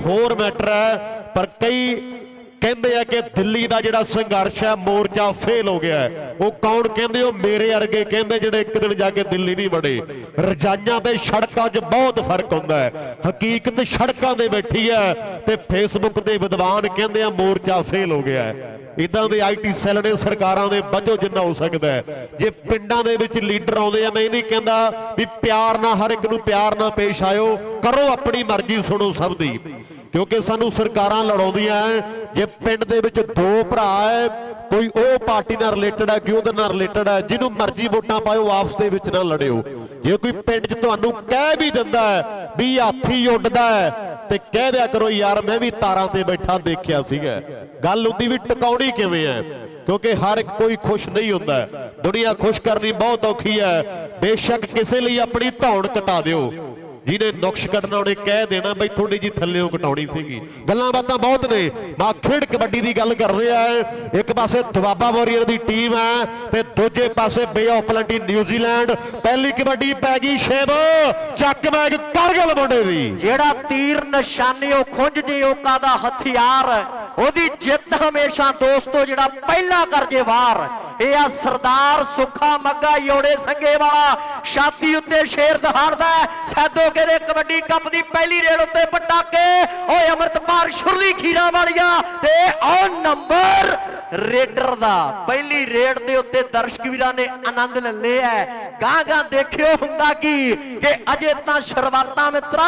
होर मैटर है। पर कई कहते हैं कि दिल्ली का जिहड़ा संघर्ष है मोर्चा फेल हो गया है। वो कौन कहते हो? मेरे अर्गे कहते जिहड़े एक दिन जाके दिल्ली नहीं बने। रजाइयां ते सड़कों च बहुत फर्क होंदा है। हकीकत सड़कों ते बैठी है ते फेसबुक के विद्वान कहते हैं मोर्चा फेल हो गया है। इदां दे IT सैल ने सरकारां दे वजो जिन्ना हो सकता है। जे पिंडां दे विच लीडर आउंदे आ, मैं नहीं कहता भी प्यार ना हर एक नूं प्यार ना पेश आयो, करो अपनी मर्जी, सुनो सब दी, क्योंकि सानू सरकारां लड़ाउंदियां जे पिंड दे विच दो भरा है, कोई ओ पार्टी नाल रिलेटेड है, कोई उहदे नाल रिलेटेड है, जिन्हों मर्जी वोटां पाओ, आपस दे विच ना लड़िओ। जे कोई पिंड च तुहानू कह भी दिंदा है भी हाथी उड्डदा है ते कह दिया करो यार मैं भी तारां ते बैठा देखिया सीगा। गल उहदी भी टिकाउणी किवें है, क्योंकि हर एक कोई खुश नहीं होंदा। दुनिया खुश करनी बहुत औखी है। बेशक किसी लिए अपनी धौण घटा दिओ, जिन्हें नुक्श कटना उन्हें कह देना बई थोड़ी जी थल्ले घटाउणी सीगी। गल्लां बातां बहुत ने। मां खेड कबड्डी की गल कर रहा है। एक पासे दुआबा वॉरियर की टीम है ते दूजे पासे बे ऑफ प्लेंटी न्यूजीलैंड। पहली कबड्डी पै गई शेब चक बैग कारगिल मुंडे दी, जेड़ा तीर निशानी ओ खुंज जे ओका दा हथियार, ओदी जित हमेशा दोस्तों जेड़ा पहला कर जे वार। ये आ सरदार सुखा मग्गा योड़े संगे वाला, छाती उत्ते शेर दहाड़दा है। सैदो के कबड्डी कप की पहली रेड उत्ते पटाके, ओए अमृतपाल शुरली खीरा वालिया ते ओ नंबर रेडर दा पहली रेड दे उत्ते दर्शक वीरां ने आनंद ले लिया है। गां देखियो हुंदा कि अजे तां शुरुआतां मित्रा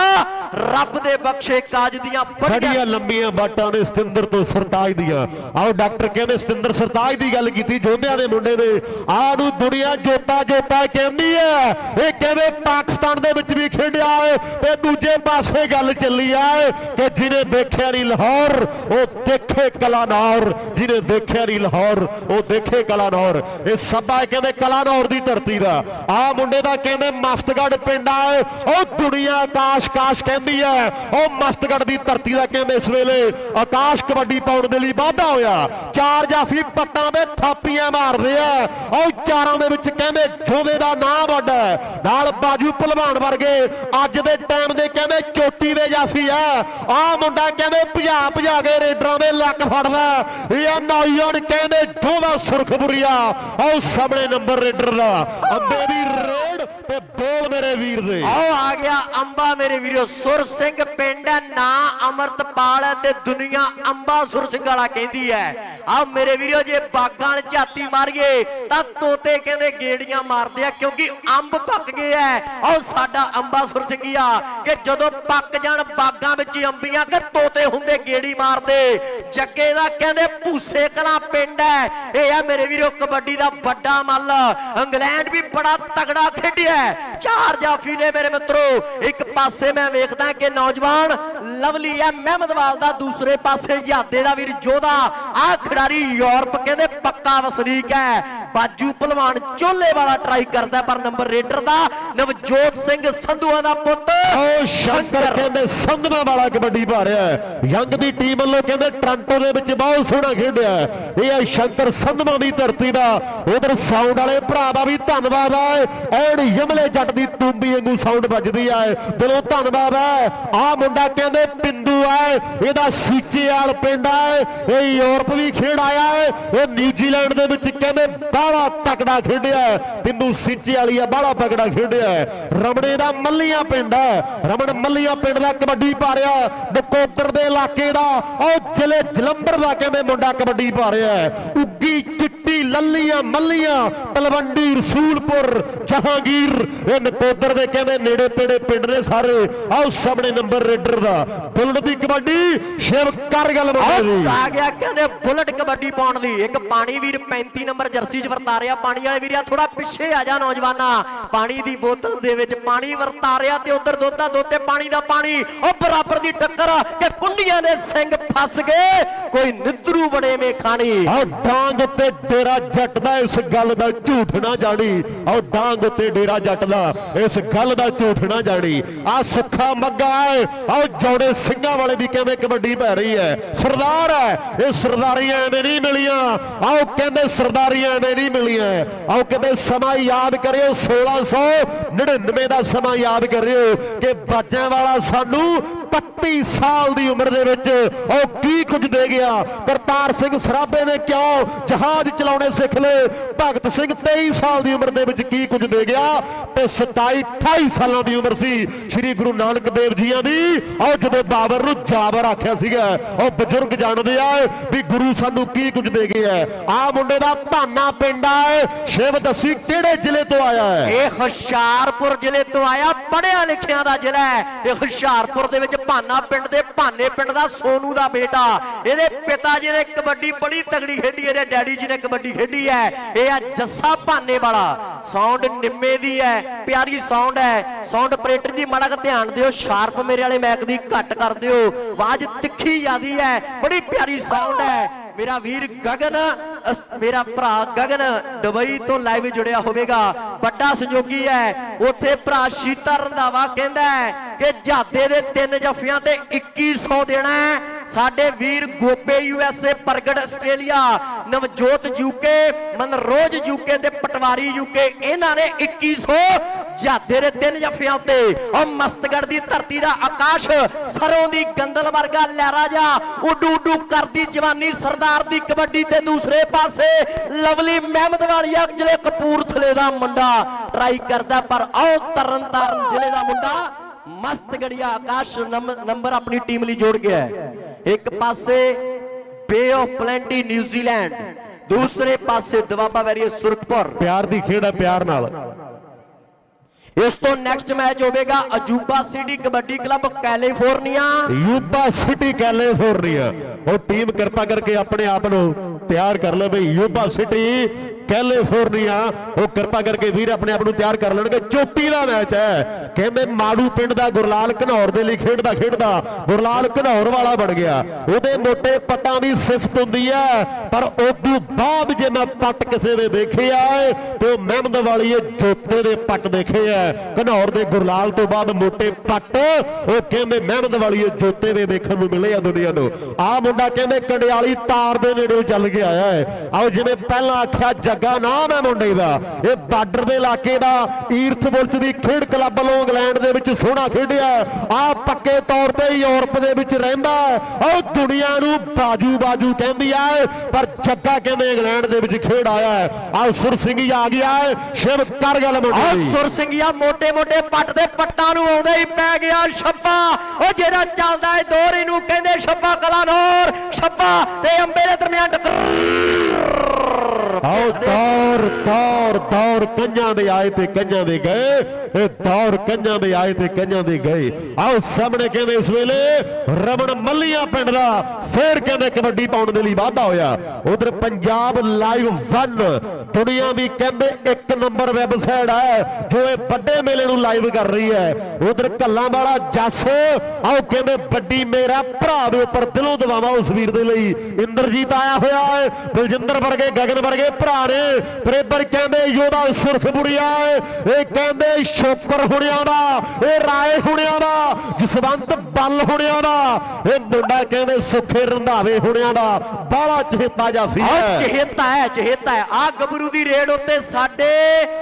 रब दे बख्शे काज दियां बड़ियां लंबियां बाटां ने सतिंदर तो सरताज दियां। आओ डॉक्टर कहते सतिंदर सरताज की गल की, जोधिया के मुंडे ने आनू दुनिया जोता जोता कहती है। ये कहते पाकिस्तान दे विच भी खेडिया है ते दूजे पासे गल चली है कि जिन्हें देखिया नहीं लाहौर वो देखे कलानौर, जिन्हें देखिया नहीं लाहौर वो देखे कलानौर। ये सब है कहते कलानौर की धरती का। आ मुंडे का कहते मफ्तगढ़ पिंड है, वो दुनिया आकाश काश कहती है। वो मफ्तगढ़ की धरती का कहते इस वेले आकाश कबड्डी पाउण दे लई वाधा होया। चार जाफी पट्टां दे थापियां मार रहे हैं। और चारों दे विच कहते जोधे का नाम वड्डा है, नाल बाजू भलवान वर्गे अज दे टाइम दे कहते चोटी दे जाफी है। आ मुंडा कहते भजा भजा के रेडरां दे लक फड़दा। ये नौजवान कहते जोधा सुरखपुरिया और सामने नंबर रेडर दा अंबे दी रेड ते बोल मेरे वीर दे। आओ आ गया अंबा मेरे वीरो। सुर सिंह पिंड है ना अमृतपाल है ते दुनिया अंबा सुर सिंह वाला कहती है। आओ मेरे वीरो जे बागां झाती मारिए तां तोते कहते गेड़ियां मारदे आ, क्योंकि अंब पक गए है। और साडा अंबा सुर सिंघिया कि जदों पक जाण बागां विच अंबियां कि तोते हुंदे गेड़ी मारदे। जग्गे दा कहते भूसे कला पिंड है। यह है मेरे वीरो कबड्डी दा बड़ा मल। इंग्लैंड भी बड़ा तगड़ा खेडिया है। चार जाफी ने मेरे मित्रों। एक पासे मैं वेखदा कि नौजवान लवली है महमदवाल दा, दूसरे पासे यादे दा वीर जोधा। आ खिडारी यूरोप कहते पक्का वसनीक है। बाजू भलवान चोले वाला ट्राई करता है, पर नंबर रेडर दा नवजोत सिंह संधुआ दा पुत्र शंकर कहते संधवा वाला कबड्डी पा रहा है। यंग दी टीम वालों कहते टोरंटो दे विच बहुत सोहना खेडिया। यह शंकर संधवा दी धरती दा। उधर साउंड वाले भरा दा भी धन्नवाद है। एड यमले जट दी तूंबी वांगू साउंड बजदी है, दिलों धन्नवाद है। आ मुंडा कहते पिंदू है, इहदा सीचेवाल पिंड है। ये यूरोप भी खेड आया है। ये न्यूजीलैंड दे विच कहते बाला तगड़ा खेडिया है। पिंदू सीचे वाली है, बाला तगड़ा खेडिया है। रमणे दा मल्लियां पिंड है, रमण मल्लियां पिंड दा कबड्डी पा रहा है। नकोदर दे इलाके दा और जिले जलंधर दा कहते मुंडा कबड्डी पा रहा है। उगी चिट्टी लल्लियां मल्लियां तलवंडी रसूलपुर जहांगीर ये नकोदर दे कहते नेड़े पेड़े पिंड ने सारे। आओ सामने नंबर रेडर दा बुलट दी कबड्डी शिव कारगिल आ गया कहते बुलट कबड्डी पाउण दी। एक पानी वीर 35 नंबर जर्सी च वरता रहा। पानी वाले वीर थोड़ा पिछे आ जा नौजवाना। पानी दी बोतल दे विच पानी वरता रहा ते उधर दोता दोते पानी दा पानी। और बराबर दी टक्कर के कुंडियां दे सिंग फस गए, कोई निद्रू बड़े में खानी। और डांग ते डेरा जट दा इस गल दा झूठ ना जानी। और डांग ते डेरा जट दा इस गल दा झूठ ना जानी। आ सुखा मग्गा है और जोड़े सिंगा वाले भी कहते कबड्डी पै रही है। सरदार है, ये सरदारियां एवें नहीं मिलियां। आओ कहते सरदारियां एवें नहीं मिलियां। आओ कहते समा याद करियो 1699 का समा याद करियो कि बच्चों वाला सानू 31 ਸਾਲ ਦੀ ਉਮਰ ਦੇ ਵਿੱਚ ਉਹ ਕੀ ਕੁਝ ਦੇ ਗਿਆ। ਕਰਤਾਰ ਸਿੰਘ ਸਰਾਭੇ ਨੇ ਕਿਉਂ ਜਹਾਜ਼ ਚਲਾਉਣੇ ਸਿੱਖ ਲਏ। ਭਗਤ ਸਿੰਘ 23 ਸਾਲ ਦੀ ਉਮਰ ਦੇ ਵਿੱਚ ਕੀ ਕੁਝ ਦੇ ਗਿਆ ਤੇ 27-28 ਸਾਲਾਂ ਦੀ ਉਮਰ ਸੀ ਸ੍ਰੀ ਗੁਰੂ ਨਾਨਕ ਦੇਵ ਜੀਆਂ ਦੀ। ਉਹ ਜਦੋਂ ਬਾਬਰ ਨੂੰ ਜਾਬਰ ਆਖਿਆ ਸੀਗਾ, ਉਹ ਬਜ਼ੁਰਗ ਜਾਣਦੇ ਆ ਵੀ ਗੁਰੂ ਸਾਨੂੰ ਕੀ ਕੁਝ ਦੇ ਗਿਆ। ਆ ਮੁੰਡੇ ਦਾ ਭਾਨਾ ਪਿੰਡ ਆ, ਸ਼ਿਵ ਦੱਸੀ ਕਿਹੜੇ ਜ਼ਿਲ੍ਹੇ ਤੋਂ ਆਇਆ ਹੈ? ਇਹ ਹੁਸ਼ਿਆਰਪੁਰ ਜ਼ਿਲ੍ਹੇ ਤੋਂ ਆਇਆ, ਪੜ੍ਹਿਆ ਲਿਖਿਆ ਦਾ ਜ਼ਿਲ੍ਹਾ ਹੈ। ਤੇ ਹੁਸ਼ਿਆਰਪੁਰ ਦੇ ਵਿੱਚ ਭਾਨਾ ਪਿੰਡ ਦੇ ਭਾਨੇ ਪਿੰਡ ਦਾ ਸੋਨੂ ਦਾ ਬੇਟਾ। ਇਹਦੇ ਪਿਤਾ ਜੀ ਨੇ ਕਬੱਡੀ ਬੜੀ ਤਗੜੀ ਖੇਡੀ, ਇਹਦੇ ਡੈਡੀ ਜੀ ਨੇ ਕਬੱਡੀ ਖੇਡੀ ਹੈ। ਇਹ ਆ ਜੱਸਾ ਭਾਨੇ ਵਾਲਾ। ਸਾਊਂਡ ਨਿੰਮੇ ਦੀ ਹੈ, ਪਿਆਰੀ ਸਾਊਂਡ ਹੈ। ਸਾਊਂਡ ਆਪਰੇਟਰ ਜੀ ਮਾੜਾ ਕੁ ਧਿਆਨ ਦਿਓ, ਸ਼ਾਰਪ ਮੇਰੇ ਵਾਲੇ ਮੈਕ ਦੀ ਘੱਟ ਕਰ ਦਿਓ, ਆਵਾਜ਼ ਤਿੱਖੀ ਜਿਆਦੀ ਹੈ, ਬੜੀ ਪਿਆਰੀ ਸਾਊਂਡ ਹੈ। ਮੇਰਾ ਵੀਰ ਗਗਨ, ਮੇਰਾ ਭਰਾ ਗਗਨ ਦੁਬਈ ਤੋਂ ਲਾਈਵ ਜੁੜਿਆ ਹੋਵੇਗਾ, ਵੱਡਾ ਸਹਿਯੋਗੀ ਹੈ। ਉੱਥੇ ਭਰਾ ਸ਼ੀਤਾ ਰੰਧਾਵਾ ਕਹਿੰਦਾ ਕਿ ਜਾਦੇ ਦੇ 3 ਜਫਿਆਂ ਤੇ 2100 ਦੇਣਾ ਹੈ। ਸਾਡੇ ਵੀਰ ਗੋਪੇ USA, Pargat Australia, Navjot UK, Manroj UK ਤੇ ਪਟਵਾਰੀ UK, ਇਹਨਾਂ ਨੇ 2100 ਜਾਦੇ ਦੇ 3 ਜਫਿਆਂ ਤੇ। ਉਹ ਮਸਤਗੜ ਦੀ ਧਰਤੀ ਦਾ ਆਕਾਸ਼ ਸਰੋਂ ਦੀ ਗੰਦਲ ਵਰਗਾ ਲਹਿਰਾ ਜਾ ਉਡੂ ਉਡੂ ਕਰਦੀ ਜਵਾਨੀ ਸਰਦਾਰ ਦੀ ਕਬੱਡੀ ਤੇ ਦੂਸਰੇ ਪਾਸੇ ਲਵਲੀ ਮਹਿਮਦ ਵਾਲੀਆ ਜ਼ਿਲ੍ਹੇ ਕਪੂਰਥਲੇ ਦਾ ਮੁੰਡਾ ਟਰਾਈ ਕਰਦਾ, ਪਰ ਆਓ ਤਰਨਤਾਰਨ ਜ਼ਿਲ੍ਹੇ ਦਾ ਮੁੰਡਾ ਮਸਤਗੜੀਆ ਆਕਾਸ਼ ਨੰਬਰ ਆਪਣੀ ਟੀਮ ਲਈ ਜੋੜ ਗਿਆ ਹੈ। ਇੱਕ ਪਾਸੇ ਬੇ ਆਫ ਪਲੈਂਟੀ ਨਿਊਜ਼ੀਲੈਂਡ, ਦੂਸਰੇ ਪਾਸੇ ਦਵਾਬਾ ਵੈਰੀਏ ਸੁਰਖਪੁਰ। ਪਿਆਰ ਦੀ ਖੇਡ ਹੈ, ਪਿਆਰ ਨਾਲ। ਇਸ ਤੋਂ ਨੈਕਸਟ ਮੈਚ ਹੋਵੇਗਾ Yuba city kabaddi club California. Yuba city California. ਉਹ ਟੀਮ ਕਿਰਪਾ ਕਰਕੇ ਆਪਣੇ ਆਪ ਨੂੰ ਤਿਆਰ ਕਰ ਲਵੇ। ਯੂਬਾ ਸਿਟੀ ਕੈਲੀਫੋਰਨੀਆ, ਉਹ ਕਿਰਪਾ ਕਰਕੇ ਵੀਰ ਆਪਣੇ ਆਪ ਨੂੰ ਤਿਆਰ ਕਰ ਲੈਣਗੇ। ਚੋਟੀ ਦਾ ਮੈਚ ਹੈ, ਕਹਿੰਦੇ ਮਾੜੂ ਪਿੰਡ ਦਾ ਗੁਰਲਾਲ ਘਨੌਰ ਦੇ ਲਈ ਖੇਡਦਾ ਗੁਰਲਾਲ ਘਨੌਰ ਵਾਲਾ ਬਣ ਗਿਆ। ਉਹਦੇ ਮੋਟੇ ਪੱਟਾਂ ਦੀ ਸਿਫਤ ਹੁੰਦੀ ਹੈ, ਪਰ ਉਦੋਂ ਬਾਅਦ ਜੇ ਮੈਂ ਪੱਟ ਕਿਸੇ ਦੇ ਦੇਖੇ ਆ ਤੇ ਉਹ ਮਹਿਮਦ ਵਾਲੀ ਜੋਤੇ ਦੇ ਪੱਟ ਦੇਖੇ ਆ। ਘਨੌਰ ਦੇ ਗੁਰਲਾਲ ਤੋਂ ਬਾਅਦ ਮੋਟੇ ਪੱਟ ਉਹ ਕਹਿੰਦੇ ਮਹਿਮਦ ਵਾਲੀ ਜੋਤੇ ਦੇ ਦੇਖਣ ਨੂੰ ਮਿਲੇ ਆ ਦੁਨੀਆ ਨੂੰ। ਆ ਮੁੰਡਾ ਕਹਿੰਦੇ ਕੰਡਿਆਲੀ ਤਾਰ ਦੇ ਨੇੜੇ ਚੱਲ ਕੇ ਆਇਆ ਹੈ। ਆਓ ਜਿਵੇਂ ਪਹਿਲਾਂ ਆਖਿਆ ਜੱਗਾ ਨਾਮ ਹੈ ਮੁੰਡੇ ਦਾ, ਇਹ ਬਾਰਡਰ ਦੇ ਇਲਾਕੇ ਦਾ ਈਰਥ ਬੁਲਚ ਦੀ ਖੇਡ ਕਲੱਬ ਵੱਲੋਂ ਇੰਗਲੈਂਡ ਦੇ ਵਿੱਚ ਸੋਹਣਾ ਖੇਡਿਆ। ਆ ਪੱਕੇ ਤੌਰ ਤੇ ਯੂਰਪ ਦੇ ਵਿੱਚ ਰਹਿੰਦਾ, ਉਹ ਦੁਨੀਆ ਨੂੰ ਬਾਜੂ ਕਹਿੰਦੀ ਹੈ, ਪਰ ਜੱਗਾ ਕਹਿੰਦੇ ਇੰਗਲੈਂਡ ਦੇ ਵਿੱਚ ਖੇਡ ਆਇਆ ਹੈ। ਆਹ ਸੁਰ ਸਿੰਘੀ ਆ ਗਿਆ ਹੈ, ਸ਼ਿਵ ਕਰ ਗੱਲ ਮੁੰਡੇ ਦੀ। ਸੁਰ ਸਿੰਘੀਆ ਮੋਟੇ ਮੋਟੇ ਪੱਟ ਦੇ ਪੱਟਾਂ ਨੂੰ ਆਉਂਦੇ ਹੀ ਪੈ ਗਿਆ ਛੱਪਾ। ਉਹ ਜਿਹੜਾ ਚੱਲਦਾ ਹੈ ਦੌਰ ਇਹਨੂੰ ਕਹਿੰਦੇ ਛੱਪਾ ਕਲਾਨੌਰ। ਛੱਪਾ ਤੇ ਅੰਬੇ ਦੇ ਦਰਮਿਆਨ ਆਓ ਦੌਰ ਕੰਨਾਂ ਦੇ ਆਏ ਤੇ ਕੰਨਾਂ ਦੇ ਗਏ। ਇਹ ਦੌਰ ਕੰਨਾਂ ਦੇ ਆਏ ਤੇ ਕੰਨਾਂ ਦੇ ਗਏ। ਆਓ ਸਾਹਮਣੇ ਕਹਿੰਦੇ ਇਸ ਵੇਲੇ ਰਮਨ ਮੱਲੀਆਂ ਪਿੰਡ ਦਾ ਫੇਰ ਕਹਿੰਦੇ ਕਬੱਡੀ ਪਾਉਣ ਦੇ ਲਈ ਵਾਧਾ ਹੋਇਆ। ਉਧਰ ਪੰਜਾਬ ਲਾਈਵ 1 ਦੁਨੀਆ ਦੀ ਕਹਿੰਦੇ 1 ਨੰਬਰ ਵੈਬਸਾਈਟ ਹੈ ਜੋ ਇਹ ਵੱਡੇ ਮੇਲੇ ਨੂੰ ਲਾਈਵ ਕਰ ਰਹੀ ਹੈ। ਉਧਰ ਕੱਲਾਂ ਵਾਲਾ ਜੱਸ, ਆਓ ਕਹਿੰਦੇ ਵੱਡੀ ਮੇਰਾ ਭਰਾ ਦੇ ਉੱਪਰ ਦਿਲੋਂ ਦਵਾਵਾ ਉਸ ਵੀਰ ਦੇ ਲਈ। ਇੰਦਰਜੀਤ ਆਇਆ ਹੋਇਆ ਹੈ, ਬਲਜਿੰਦਰ ਵਰਗੇ ਗਗਨ ਵਰਗੇ ਭਰਾ ਨੇ। ਬਰੇਬਰ ਕਹਿੰਦੇ ਯੋਧਾ ਸੁਰਖਪੁਰੀਆ, ਇਹ ਕਹਿੰਦੇ ਸ਼ੋਕਰ ਹੁਣਿਆਂ ਦਾ, ਇਹ ਰਾਏ ਹੁਣਿਆਂ ਦਾ, ਜਸਵੰਤ ਬੱਲ ਹੁਣਿਆਂ ਦਾ, ਇਹ ਮੁੰਡਾ ਕਹਿੰਦੇ ਸੁੱਖੇ ਰੰਧਾਵੇ ਹੁਣਿਆਂ ਦਾ ਬਾਹਲਾ ਚਹੇਤਾ ਜਾਫੀ ਹੈ। ਚਹੇਤਾ ਹੈ। ਆ ਗੱਭਰੂ ਦੀ ਰੇਡ ਉੱਤੇ ਸਾਡੇ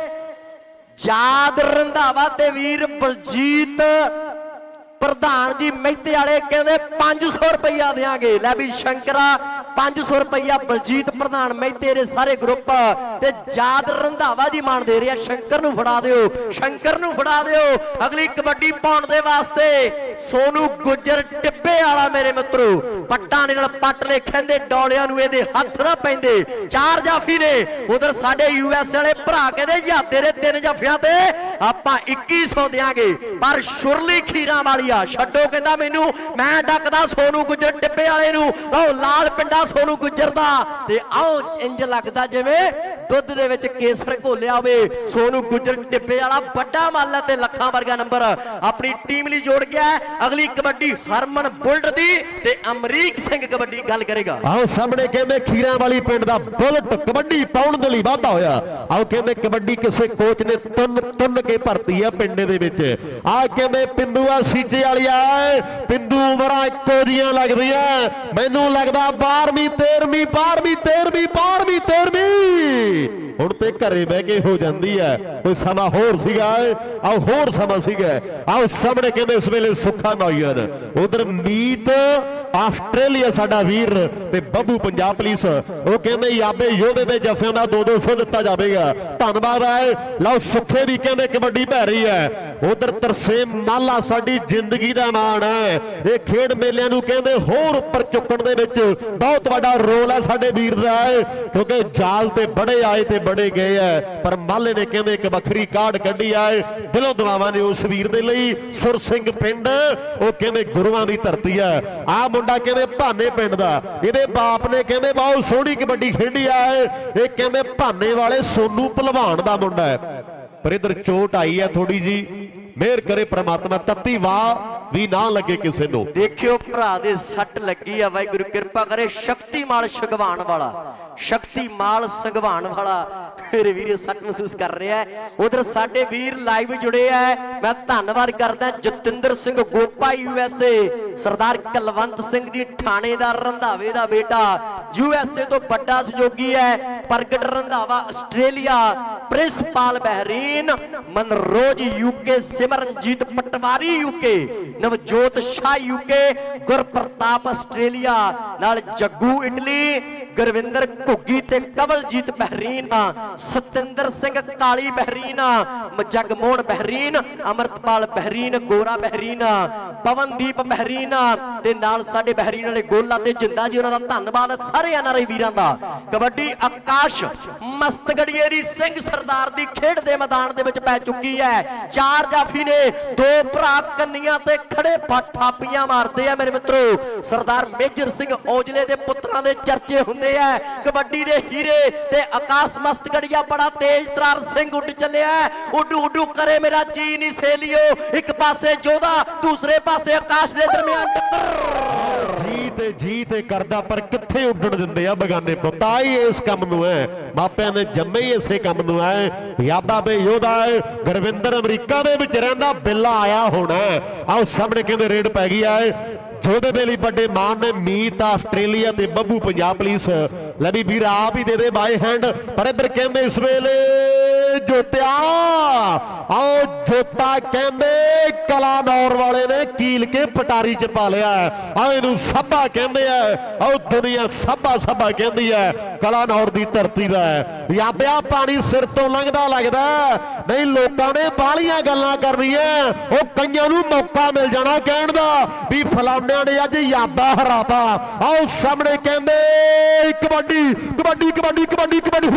ਯਾਦ ਰੰਧਾਵਾ ਤੇ ਵੀਰ ਬਲਜੀਤ ਪ੍ਰਧਾਨ ਜੀ ਮਹਿਤੇ ਵਾਲੇ ਕਹਿੰਦੇ 500 ਰੁਪਇਆ ਦੇਾਂਗੇ। ਲੈ ਵੀ ਸ਼ੰਕਰਾ 500 ਰੁਪਇਆ ਬਲਜੀਤ ਪ੍ਰਧਾਨ ਮਹਿਤੇ ਦੇ ਸਾਰੇ ਗਰੁੱਪ ਤੇ ਯਾਦ ਰੰਧਾਵਾ ਜੀ ਮਾਣ ਦੇ ਰਿਹਾ। ਸ਼ੰਕਰ ਨੂੰ ਫੜਾ ਦਿਓ, ਸ਼ੰਕਰ ਨੂੰ ਫੜਾ ਦਿਓ। ਅਗਲੀ ਕਬੱਡੀ ਪਾਉਣ ਦੇ ਵਾਸਤੇ ਸੋਨੂ ਗੁੱਜਰ ਟਿੱਬੇ ਵਾਲਾ ਮੇਰੇ ਮਿੱਤਰੋ, ਪੱਟਾਂ ਨਾਲ ਪੱਟ ਨੇ ਖੰਦੇ ਡੋਲਿਆਂ ਨੂੰ ਇਹਦੇ ਹੱਥ ਨਾ ਪੈਂਦੇ। 4 ਜਾਫੀ ਨੇ। ਉਧਰ ਸਾਡੇ US ਵਾਲੇ ਭਰਾ ਕਹਿੰਦੇ ਯਾਦੇ ਦੇ 3 ਜਾਫਿਆਂ ਤੇ ਆਪਾਂ 2100 ਦੇਾਂਗੇ, ਪਰ ਸ਼ੁਰਲੀ ਖੀਰਾਂ ਵਾਲੀ ਛੱਡੋ ਕਹਿੰਦਾ ਮੈਨੂੰ, ਮੈਂ ਡੱਕਦਾ ਸੋਨੂ ਗੁੱਜਰ ਟਿੱਬੇ ਵਾਲੇ ਨੂੰ। ਆਓ ਲਾਲ ਪਿੰਡਾ ਸੋਨੂ ਗੁੱਜਰ ਦਾ, ਤੇ ਆਓ ਇੰਜ ਲੱਗਦਾ ਜਿਵੇਂ ਦੁੱਧ ਦੇ ਵਿੱਚ ਕੇਸਰ ਘੋਲਿਆ ਹੋਵੇ। ਸੋਨੂ ਗੁੱਜਰ ਟਿੱਬੇ ਵਾਲਾ ਵੱਡਾ ਮੱਲ ਤੇ ਲੱਖਾਂ ਵਰਗਾ ਨੰਬਰ ਆਪਣੀ ਟੀਮ ਲਈ ਜੋੜ ਗਿਆ। ਅਗਲੀ ਕਬੱਡੀ ਹਰਮਨ ਬੁਲਟ ਦੀ ਤੇ ਅਮਰੀਕ ਸਿੰਘ ਕਬੱਡੀ ਗੱਲ ਕਰੇਗਾ। ਆਓ ਸਾਹਮਣੇ ਕਹਿੰਦੇ ਖੀਰਾਂ ਵਾਲੀ ਪਿੰਡ ਦਾ ਬੁਲਟ ਕਬੱਡੀ ਪਾਉਣ ਦੇ ਲਈ ਵਾਧਾ ਹੋਇਆ। ਆਓ ਕਹਿੰਦੇ ਕਬੱਡੀ ਕਿਸੇ ਕੋਚ ਨੇ ਤੁੰਨ ਕੇ ਭਰਤੀ ਆ ਪਿੰਡ ਦੇ ਵਿੱਚ। ਆ ਕਹਿੰਦੇ ਪਿੰਦੂਆ ਸੀਚੇ ਵਾਲੀਆ, ਪਿੰਦੂ ਉਮਰਾਂ ਇੱਕੋ ਜੀਆਂ ਲੱਗਦੀਆਂ। ਮੈਨੂੰ ਲੱਗਦਾ 12ਵੀਂ 13ਵੀਂ 12ਵੀਂ 13ਵੀਂ 12ਵੀਂ 13ਵੀਂ ਹੁਣ ਤੇ ਘਰੇ ਬਹਿ ਕੇ ਹੋ ਜਾਂਦੀ ਹੈ। ਕੋਈ ਸਮਾਂ ਹੋਰ ਸੀਗਾ, ਆਓ ਹੋਰ ਸਮਾਂ ਸੀਗਾ। ਆਓ ਸਾਹਮਣੇ ਕਹਿੰਦੇ ਇਸ ਵੇਲੇ ਸੁੱਖਾ ਨੌਜਵਾਨ, ਉਧਰ ਮੀਤ ਆਸਟ੍ਰੇਲੀਆ ਸਾਡਾ ਵੀਰ ਤੇ ਬੱਬੂ ਪੰਜਾਬ ਪੁਲਿਸ, ਉਹ ਕਹਿੰਦੇ ਯਾਬੇ ਯੋਧੇ ਦੇ ਜਫਿਆਂ ਦਾ 2-200 ਦਿੱਤਾ ਜਾਵੇਗਾ। ਧੰਨਵਾਦ ਹੈ। ਲਓ ਸੁੱਖੇ ਦੀ ਕਹਿੰਦੇ ਕਬੱਡੀ ਪੈ ਰਹੀ ਹੈ। ਉਧਰ ਤਰਸੇਮ ਮਾਲਾ ਸਾਡੀ ਜ਼ਿੰਦਗੀ ਦਾ ਮਾਣ ਹੈ। ਇਹ ਖੇਡ ਮੇਲਿਆਂ ਨੂੰ ਕਹਿੰਦੇ ਹੋਰ ਉੱਪਰ ਚੁੱਕਣ ਦੇ ਵਿੱਚ ਬਹੁਤ ਵੱਡਾ ਰੋਲ ਹੈ ਸਾਡੇ ਵੀਰ ਦਾ, ਕਿਉਂਕਿ ਜਾਲ ਤੇ ਬੜੇ ਆਏ ਤੇ ਬੜੇ ਗਏ ਹੈ, ਪਰ ਮਾਲੇ ਨੇ ਕਹਿੰਦੇ ਇੱਕ ਵੱਖਰੀ ਕਾਢ ਕੱਢੀ ਹੈ। ਦਿਲੋਂ ਦੁਆਵਾਂ ਨੇ ਉਸ ਵੀਰ ਦੇ ਲਈ। ਸੁਰ ਸਿੰਘ ਪਿੰਡ, ਉਹ ਕਹਿੰਦੇ ਗੁਰੂਆਂ ਦੀ ਧਰਤੀ ਹੈ। ਆ ਮੁੰਡਾ ਕਹਿੰਦੇ ਭਾਨੇ ਪਿੰਡ ਦਾ, ਇਹਦੇ ਬਾਪ ਨੇ ਕਹਿੰਦੇ ਬਹੁਤ ਸੋਹਣੀ ਕਬੱਡੀ ਖੇਡੀ ਆ। ਇਹ ਕਹਿੰਦੇ ਭਾਨੇ ਵਾਲੇ ਸੋਨੂ ਭਲਵਾਨ ਦਾ ਮੁੰਡਾ ਹੈ, ਪਰ ਇਧਰ ਚੋਟ ਆਈ ਹੈ ਥੋੜੀ ਜੀ। ਮਿਹਰ ਕਰੇ ਪ੍ਰਮਾਤਮਾ, ਤੱਤੀ ਵਾਹ ਵੀ ਨਾ ਲੱਗੇ ਕਿਸੇ ਨੂੰ। ਦੇਖਿਓ ਭਰਾ ਦੇ ਸੱਟ ਲੱਗੀ ਆ, ਵਾਹਿਗੁਰੂ ਕਿਰਪਾ ਕਰੇ। ਸ਼ਕਤੀਮਾਲ ਸ਼ਗਵਾਨ ਵਾਲਾ, ਸ਼ਕਤੀਮਾਲ ਸੰਘਵਾਨ ਵਾਲਾ ਮੇਰੇ ਵੀਰ ਸੱਟ ਮਹਿਸੂਸ ਕਰ ਰਿਹਾ ਹੈ। ਉਧਰ ਸਾਡੇ ਵੀਰ ਲਾਈਵ ਜੁੜੇ ਆ, ਮੈਂ ਧੰਨਵਾਦ ਕਰਦਾ ਜਤਿੰਦਰ ਸਿੰਘ ਗੋਪਾ USA, ਸਰਦਾਰ ਕੁਲਵੰਤ ਸਿੰਘ ਜੀ ਥਾਣੇਦਾਰ ਰੰਧਾਵੇ ਦਾ ਬੇਟਾ USA ਤੋਂ ਵੱਡਾ ਸਹਿਯੋਗੀ ਹੈ। Pargat Randhawa Australia, Princepal Bahrain, Manroj UK, Simranjit Patwari UK, Navjot Shah UK, Gurpartap Australia, ਨਾਲ ਜੱਗੂ ਇਟਲੀ, ਗੁਰਵਿੰਦਰ ਘੁੱਗੀ ਤੇ Kawaljit Bahrain, Satinder Singh Kali Bahrain, Jagmohan Bahrain, Amritpal Bahrain, Gora Bahrain, Pavandeep Bahrain ਤੇ ਨਾਲ ਸਾਡੇ ਬਹਿਰੀਨ ਵਾਲੇ ਗੋਲਾ ਤੇ ਜਿੰਦਾ ਜੀ, ਉਹਨਾਂ ਦਾ ਧੰਨਵਾਦ ਸਾਰੇ NRI ਵੀਰਾਂ ਦਾ। ਕਬੱਡੀ ਆਕਾਸ਼ ਮਸਤਗੜੀਏਰੀ ਸਿੰਘ ਸਰਦਾਰ ਦੀ ਖੇਡ ਦੇ ਮੈਦਾਨ ਦੇ ਵਿੱਚ ਪੈ ਚੁੱਕੀ ਹੈ। ਚਾਰ ਜਾਫੀ ਨੇ, ਦੋ ਭਰਾ ਕੰਨੀਆਂ ਤੇ ਖੜੇ ਥਾਪੀਆਂ ਮਾਰਦੇ ਆ ਮੇਰੇ ਮਿੱਤਰੋ। ਸਰਦਾਰ ਮੇਜਰ ਸਿੰਘ ਔਜਲੇ ਦੇ ਪੁੱਤਰਾਂ ਦੇ ਚਰਚੇ ਹੁੰਦੇ ਆ। ਕਬੱਡੀ ਦੇ ਹੀਰੇ ਤੇ ਆਕਾਸ਼ ਮਸਤਗੜੀਆ ਬੜਾ ਤੇਜ਼ ਤਰਾਰ ਸਿੰਘ ਉੱਡ ਚੱਲਿਆ, ਉੱਡੂ ਉੱਡੂ ਕਰੇ ਮੇਰਾ ਜੀ ਨਹੀਂ ਸੇਲਿਓ। ਇੱਕ ਪਾਸੇ ਜੋਧਾ, ਦੂਸਰੇ ਪਾਸੇ ਆਕਾਸ਼ ਦੇ ਦਰਮਿਆਨ ਟੱਕਰ। ਜੀ ਤੇ ਕਰਦਾ, ਪਰ ਕਿੱਥੇ ਉੱਡਣ ਦਿੰਦੇ ਆ ਬਗਾਨੇ ਪੁੱਤ। ਆਈ ਇਸ ਕੰਮ ਨੂੰ ਹੈ, ਮਾਪਿਆਂ ਨੇ ਜੰਮੇ ਹੀ ਇਸੇ ਕੰਮ ਨੂੰ ਹੈ। ਯਾਦਾ ਬੇ ਯੋਧਾ ਹੈ, ਗੁਰਵਿੰਦਰ ਅਮਰੀਕਾ ਦੇ ਵਿੱਚ ਰਹਿੰਦਾ, ਬਿੱਲਾ ਆਇਆ ਹੋਣਾ। ਆਓ ਸਾਹਮਣੇ ਕਹਿੰਦੇ ਰੇਡ ਪੈ ਗਈ ਹੈ। ਜੋਧੇ ਦੇ ਲਈ ਵੱਡੇ ਮਾਨ ਨੇ ਮੀਤ ਆਸਟ੍ਰੇਲੀਆ ਤੇ ਬੱਬੂ ਪੰਜਾਬ ਪੁਲਿਸ। ਲੈ ਵੀ ਵੀਰ ਆਪ ਹੀ ਦੇ ਦੇ ਬਾਈ ਹੈਂਡ, ਪਰ ਇੱਧਰ ਕਹਿੰਦੇ ਇਸ ਵੇਲੇ ਜੋਤਿਆ, ਆਓ ਜੋਤਾ ਕਹਿੰਦੇ ਕਲਾਨੌਰ ਵਾਲੇ ਨੇ ਕੀਲ ਕੇ ਪਟਾਰੀ ਚ ਪਾ ਲਿਆ। ਆਓ ਇਹਨੂੰ ਸਭਾ ਕਹਿੰਦੇ ਆ, ਆਓ ਦੁਨੀਆ ਸਭਾ ਕਹਿੰਦੀ ਹੈ। ਕਲਾਨੌਰ ਦੀ ਧਰਤੀ ਦਾ ਯਾਬਿਆ ਪਾਣੀ ਸਿਰ ਤੋਂ ਲੰਘਦਾ ਲੱਗਦਾ ਨਹੀਂ। ਲੋਕਾਂ ਨੇ ਬਾਹਲੀਆਂ ਗੱਲਾਂ ਕਰਨੀਆਂ, ਉਹ ਕਈਆਂ ਨੂੰ ਮੌਕਾ ਮਿਲ ਜਾਣਾ ਕਹਿਣ ਦਾ ਵੀ ਫਲਾਣਿਆਂ ਨੇ ਅੱਜ ਯਾਬਾ ਹਰਾਤਾ। ਆਓ ਸਾਹਮਣੇ ਕਹਿੰਦੇ ਕਬੱਡੀ ਕਬੱਡੀ ਕਬੱਡੀ ਕਬੱਡੀ ਕਬੱਡੀ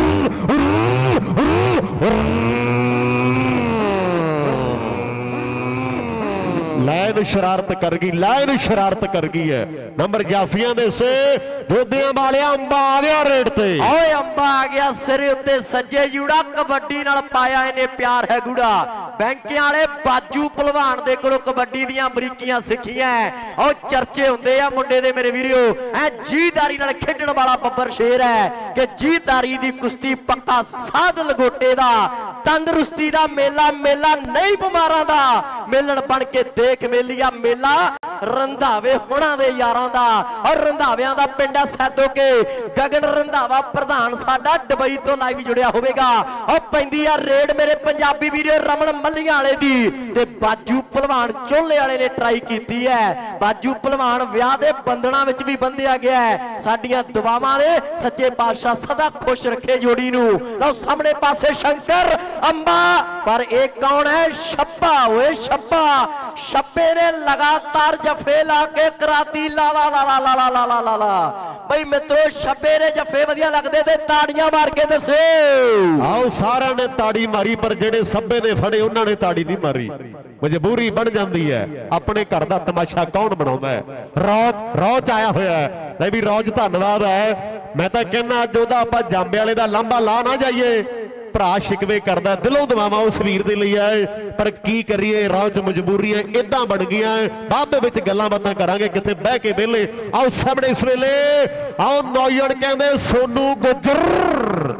ਲਾਇਨ ਸ਼ਰਾਰਤ ਕਰ ਗਈ, ਲਾਇਨ ਸ਼ਰਾਰਤ ਕਰ ਗਈ ਹੈ। ਨੰਬਰ ਜਾਫੀਆਂ ਦੇ ਸੇ ਜੋਧਿਆਂ ਵਾਲਿਆ ਅੰਬਾ ਆ ਗਿਆ ਰੇਡ ਤੇ। ਓਏ ਅੰਬਾ ਆ ਗਿਆ ਸਿਰ ਉੱਤੇ ਸੱਜੇ ਜੂੜਾ, ਕਬੱਡੀ ਨਾਲ ਪਾਇਆ ਇਹਨੇ ਪਿਆਰ ਹੈ ਗੂੜਾ। ਬੈਂਕਿਆਂ ਵਾਲੇ ਬਾਜੂ ਭਲਵਾਨ ਦੇ ਕੋਲੋਂ ਕਬੱਡੀ ਦੀਆਂ ਬਰੀਕੀਆਂ ਸਿੱਖੀਆਂ। ਓ ਚਰਚੇ ਹੁੰਦੇ ਆ ਮੁੰਡੇ ਦੇ ਮੇਰੇ ਵੀਰੋ, ਐ ਜੀਦਾਰੀ ਨਾਲ ਖੇਡਣ ਵਾਲਾ ਬੱਬਰ ਸ਼ੇਰ ਹੈ ਕਿ ਜੀਦਾਰੀ ਦੀ ਕੁਸ਼ਤੀ ਪੱਕਾ ਸਾਧ ਲਗੋਟੇ ਦਾ। ਤੰਦਰੁਸਤੀ ਦਾ ਮੇਲਾ, ਮੇਲਾ ਨਹੀਂ ਬਿਮਾਰਾਂ ਦਾ। ਮੇਲਣ ਬਣ ਕੇ ਦੇਖ ਮੇਲੀਆ ਮੇਲਾ ਰੰਧਾਵੇ ਹੋਣਾ ਦੇ ਯਾਰਾਂ ਦਾ। ਔਰ ਰੰਧਾਵਿਆਂ ਦਾ ਪਿੰਡ ਆ ਸੈਦੋ ਕੇ। ਗਗਨ ਰੰਧਾਵਾ ਪ੍ਰਧਾਨ ਸਾਡਾ ਦੁਬਈ ਤੋਂ ਲਾਈਵ ਜੁੜਿਆ ਹੋਵੇਗਾ। ਉਹ ਪੈਂਦੀ ਆ ਰੇਡ ਮੇਰੇ ਪੰਜਾਬੀ ਵੀਰੋ ਰਮਨ ਮੱਲੀਆਂ ਵਾਲੇ ਦੀ, ਤੇ ਬਾਜੂ ਭਲਵਾਨ ਚੋਲੇ ਵਾਲੇ ਨੇ ਟਰਾਈ ਕੀਤੀ ਹੈ। ਬਾਜੂ ਭਲਵਾਨ ਵਿਆਹ ਦੇ ਬੰਧਨਾਂ ਵਿੱਚ ਵੀ ਬੰਧਿਆ ਗਿਆ ਹੈ। ਸਾਡੀਆਂ ਦੁਆਵਾਂ ਨੇ ਸੱਚੇ ਪਾਤਸ਼ਾਹ ਸਦਾ ਖੁਸ਼ ਰੱਖੇ ਜੋੜੀ ਨੂੰ। ਲਓ ਸਾਹਮਣੇ ਪਾਸੇ ਸ਼ੰਕਰ ਅੰਬਾ, ਪਰ ਇਹ ਕੌਣ ਹੈ? ਛੱਪਾ। ਓਏ ਛੱਪਾ, ਛੱਪੇ ਨੇ ਲਗਾਤਾਰ ਜਫੇ ਲਾ ਕੇ ਕਰਾਤੀ ਲਾ ਲਾ ਲਾ ਲਾ ਲਾ ਲਾ ਲਾ ਲਾ ਲਾ। ਬਈ ਮਿੱਤਰੋ ਛੱਪੇ ਨੇ ਜਫੇ ਵਧੀਆ ਲੱਗਦੇ ਤੇ ਤਾੜੀਆਂ ਮਾਰ ਕੇ ਦੱਸੋ। ਆਓ ਸਾਰਿਆਂ ਨੇ ਤਾੜੀ ਮਾਰੀ, ਪਰ ਜਿਹੜੇ ਸੱਬੇ ਨੇ ਫੜੇ ਉਹਨਾਂ ਨੇ ਤਾੜੀ ਨਹੀਂ ਮਾਰੀ। ਮਜਬੂਰੀ ਬਣ ਜਾਂਦੀ ਹੈ। ਆਪਣੇ ਘਰ ਦਾ ਤਮਾਸ਼ਾ ਕੌਣ ਬਣਾਉਂਦਾ ਹੈ? ਰੌਜ ਆਇਆ ਹੋਇਆ ਹੈ। ਲੈ ਵੀ ਰੌਜ ਧੰਨਵਾਦ ਹੈ। ਮੈਂ ਤਾਂ ਕਹਿੰਦਾ ਅੱਜ ਉਹਦਾ ਆਪਾਂ ਜਾਂਬੇ ਵਾਲੇ ਦਾ ਲਾਂਭਾ ਲਾ ਨਾ ਜਾਈਏ। ਭਰਾ ਸ਼ਿਕਵੇ ਕਰਦਾ, ਦਿਲੋਂ ਦੁਆਵਾਂ ਉਸ ਵੀਰ ਦੇ ਲਈ ਆਏ, ਪਰ ਕੀ ਕਰੀਏ ਰੌਜ ਮਜਬੂਰੀਆਂ ਇਦਾਂ ਬਣ ਗਈਆਂ। ਬਾਅਦ ਦੇ ਵਿੱਚ ਗੱਲਾਂ ਬਾਤਾਂ ਕਰਾਂਗੇ ਕਿਤੇ ਬਹਿ ਕੇ ਵਿਹਲੇ। ਆਓ ਸਾਹਮਣੇ ਇਸ ਵੇਲੇ ਆਓ ਨੌਜਵਾਨ ਕਹਿੰਦੇ ਸੋਨੂ ਗੁੱਜਰ,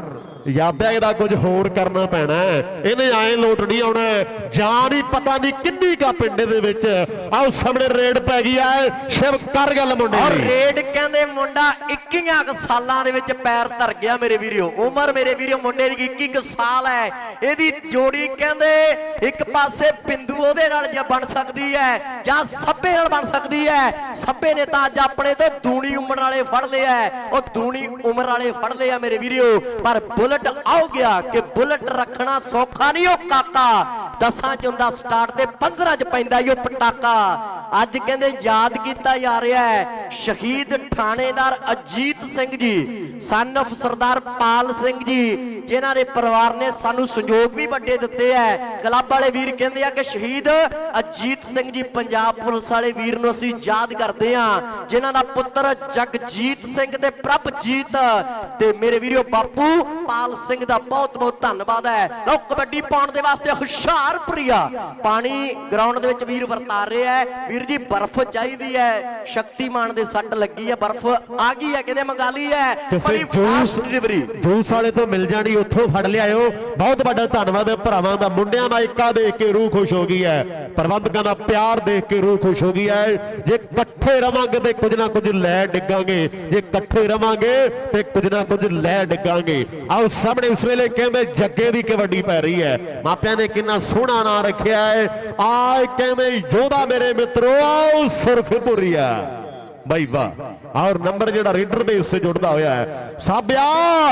यादा ਇਹਦਾ कुछ होर करना पैना ਇਹਨੇ ਐ ਲੋਟ नहीं आना जान ही पता नहीं किन्नी का पिंड दे विच आओ सामने रेड पै गई है शिव कर गल मुंडे और रेड कहंदे मुंडा 21 सालां दे विच पैर धर गया मेरे वीरियो उम्र मेरे वीरियो मुंडे दी 21 साल है ਇਹਦੀ जोड़ी कहंदे एक पासे बिंदु ਉਹਦੇ ਨਾਲ ਜੇ बन सकदी है ਜਾਂ सभे ਨਾਲ बन सकदी है सभे ने तां अज अपने तो दूनी उम्र वाले फड़ लिया ਉਹ दूनी उम्र वाले फड़ लिया मेरे वीरियो पर बुलेट आओ गया कि बुलेट रखना सौखा नहीं हो काका 10 च हुंदा स्टार्ट ते 15 च पैंदा यो पटाका अज कहंदे याद कीता जा रहा है शहीद थानेदार अजीत सिंह जी सन ऑफ सरदार पाल सिंह जी जिन्हां दे परिवार ने सानू संयोग भी बड़े दिते है क्लब वाले वीर कहंदे आ कि शहीद अजीत सिंह जी पंजाब पुलिस वाले वीर नूं असीं याद करदे हां जिन्हां दा पुत्र जगजीत सिंह ते प्रभजीत ते मेरे वीरियो बापू पाल सिंह दा बहुत बहुत धन्यवाद है लो कबड्डी पाउण दे वास्ते हुशियारपुरिया पानी ग्राउंड दे विच वीर वरता रहे है वीर जी बर्फ चाहिदी है शक्तिमान दे सट लगी है बर्फ आ गई है कहंदे मंगा ली है बड़ी फास्ट डिलीवरी जूस वाले तो मिल जानी उत्थों फड़ लियाओ बहुत बड़ा धन्यवाद है भरावां दा मुंडियां दा इक्का देख के रूह खुश हो गई है प्रबंधकां दा प्यार देख के रूह खुश हो गई है जे इकट्ठे रवांगे ते कुछ ना कुछ लै डिगांगे जे इकट्ठे रवांगे ते कुछ ना कुछ लै डिगांगे आओ सामने इस वेले कहंदे जग्गे दी कबड्डी पै रही है मापियां ने कितना सोहना नाम रखिया है आए कहंदे योधा मेरे मित्रों आओ सुरखपुरिया भाई वाह और नंबर जेड़ा रीडर बेस से जुड़ता होया है साबिया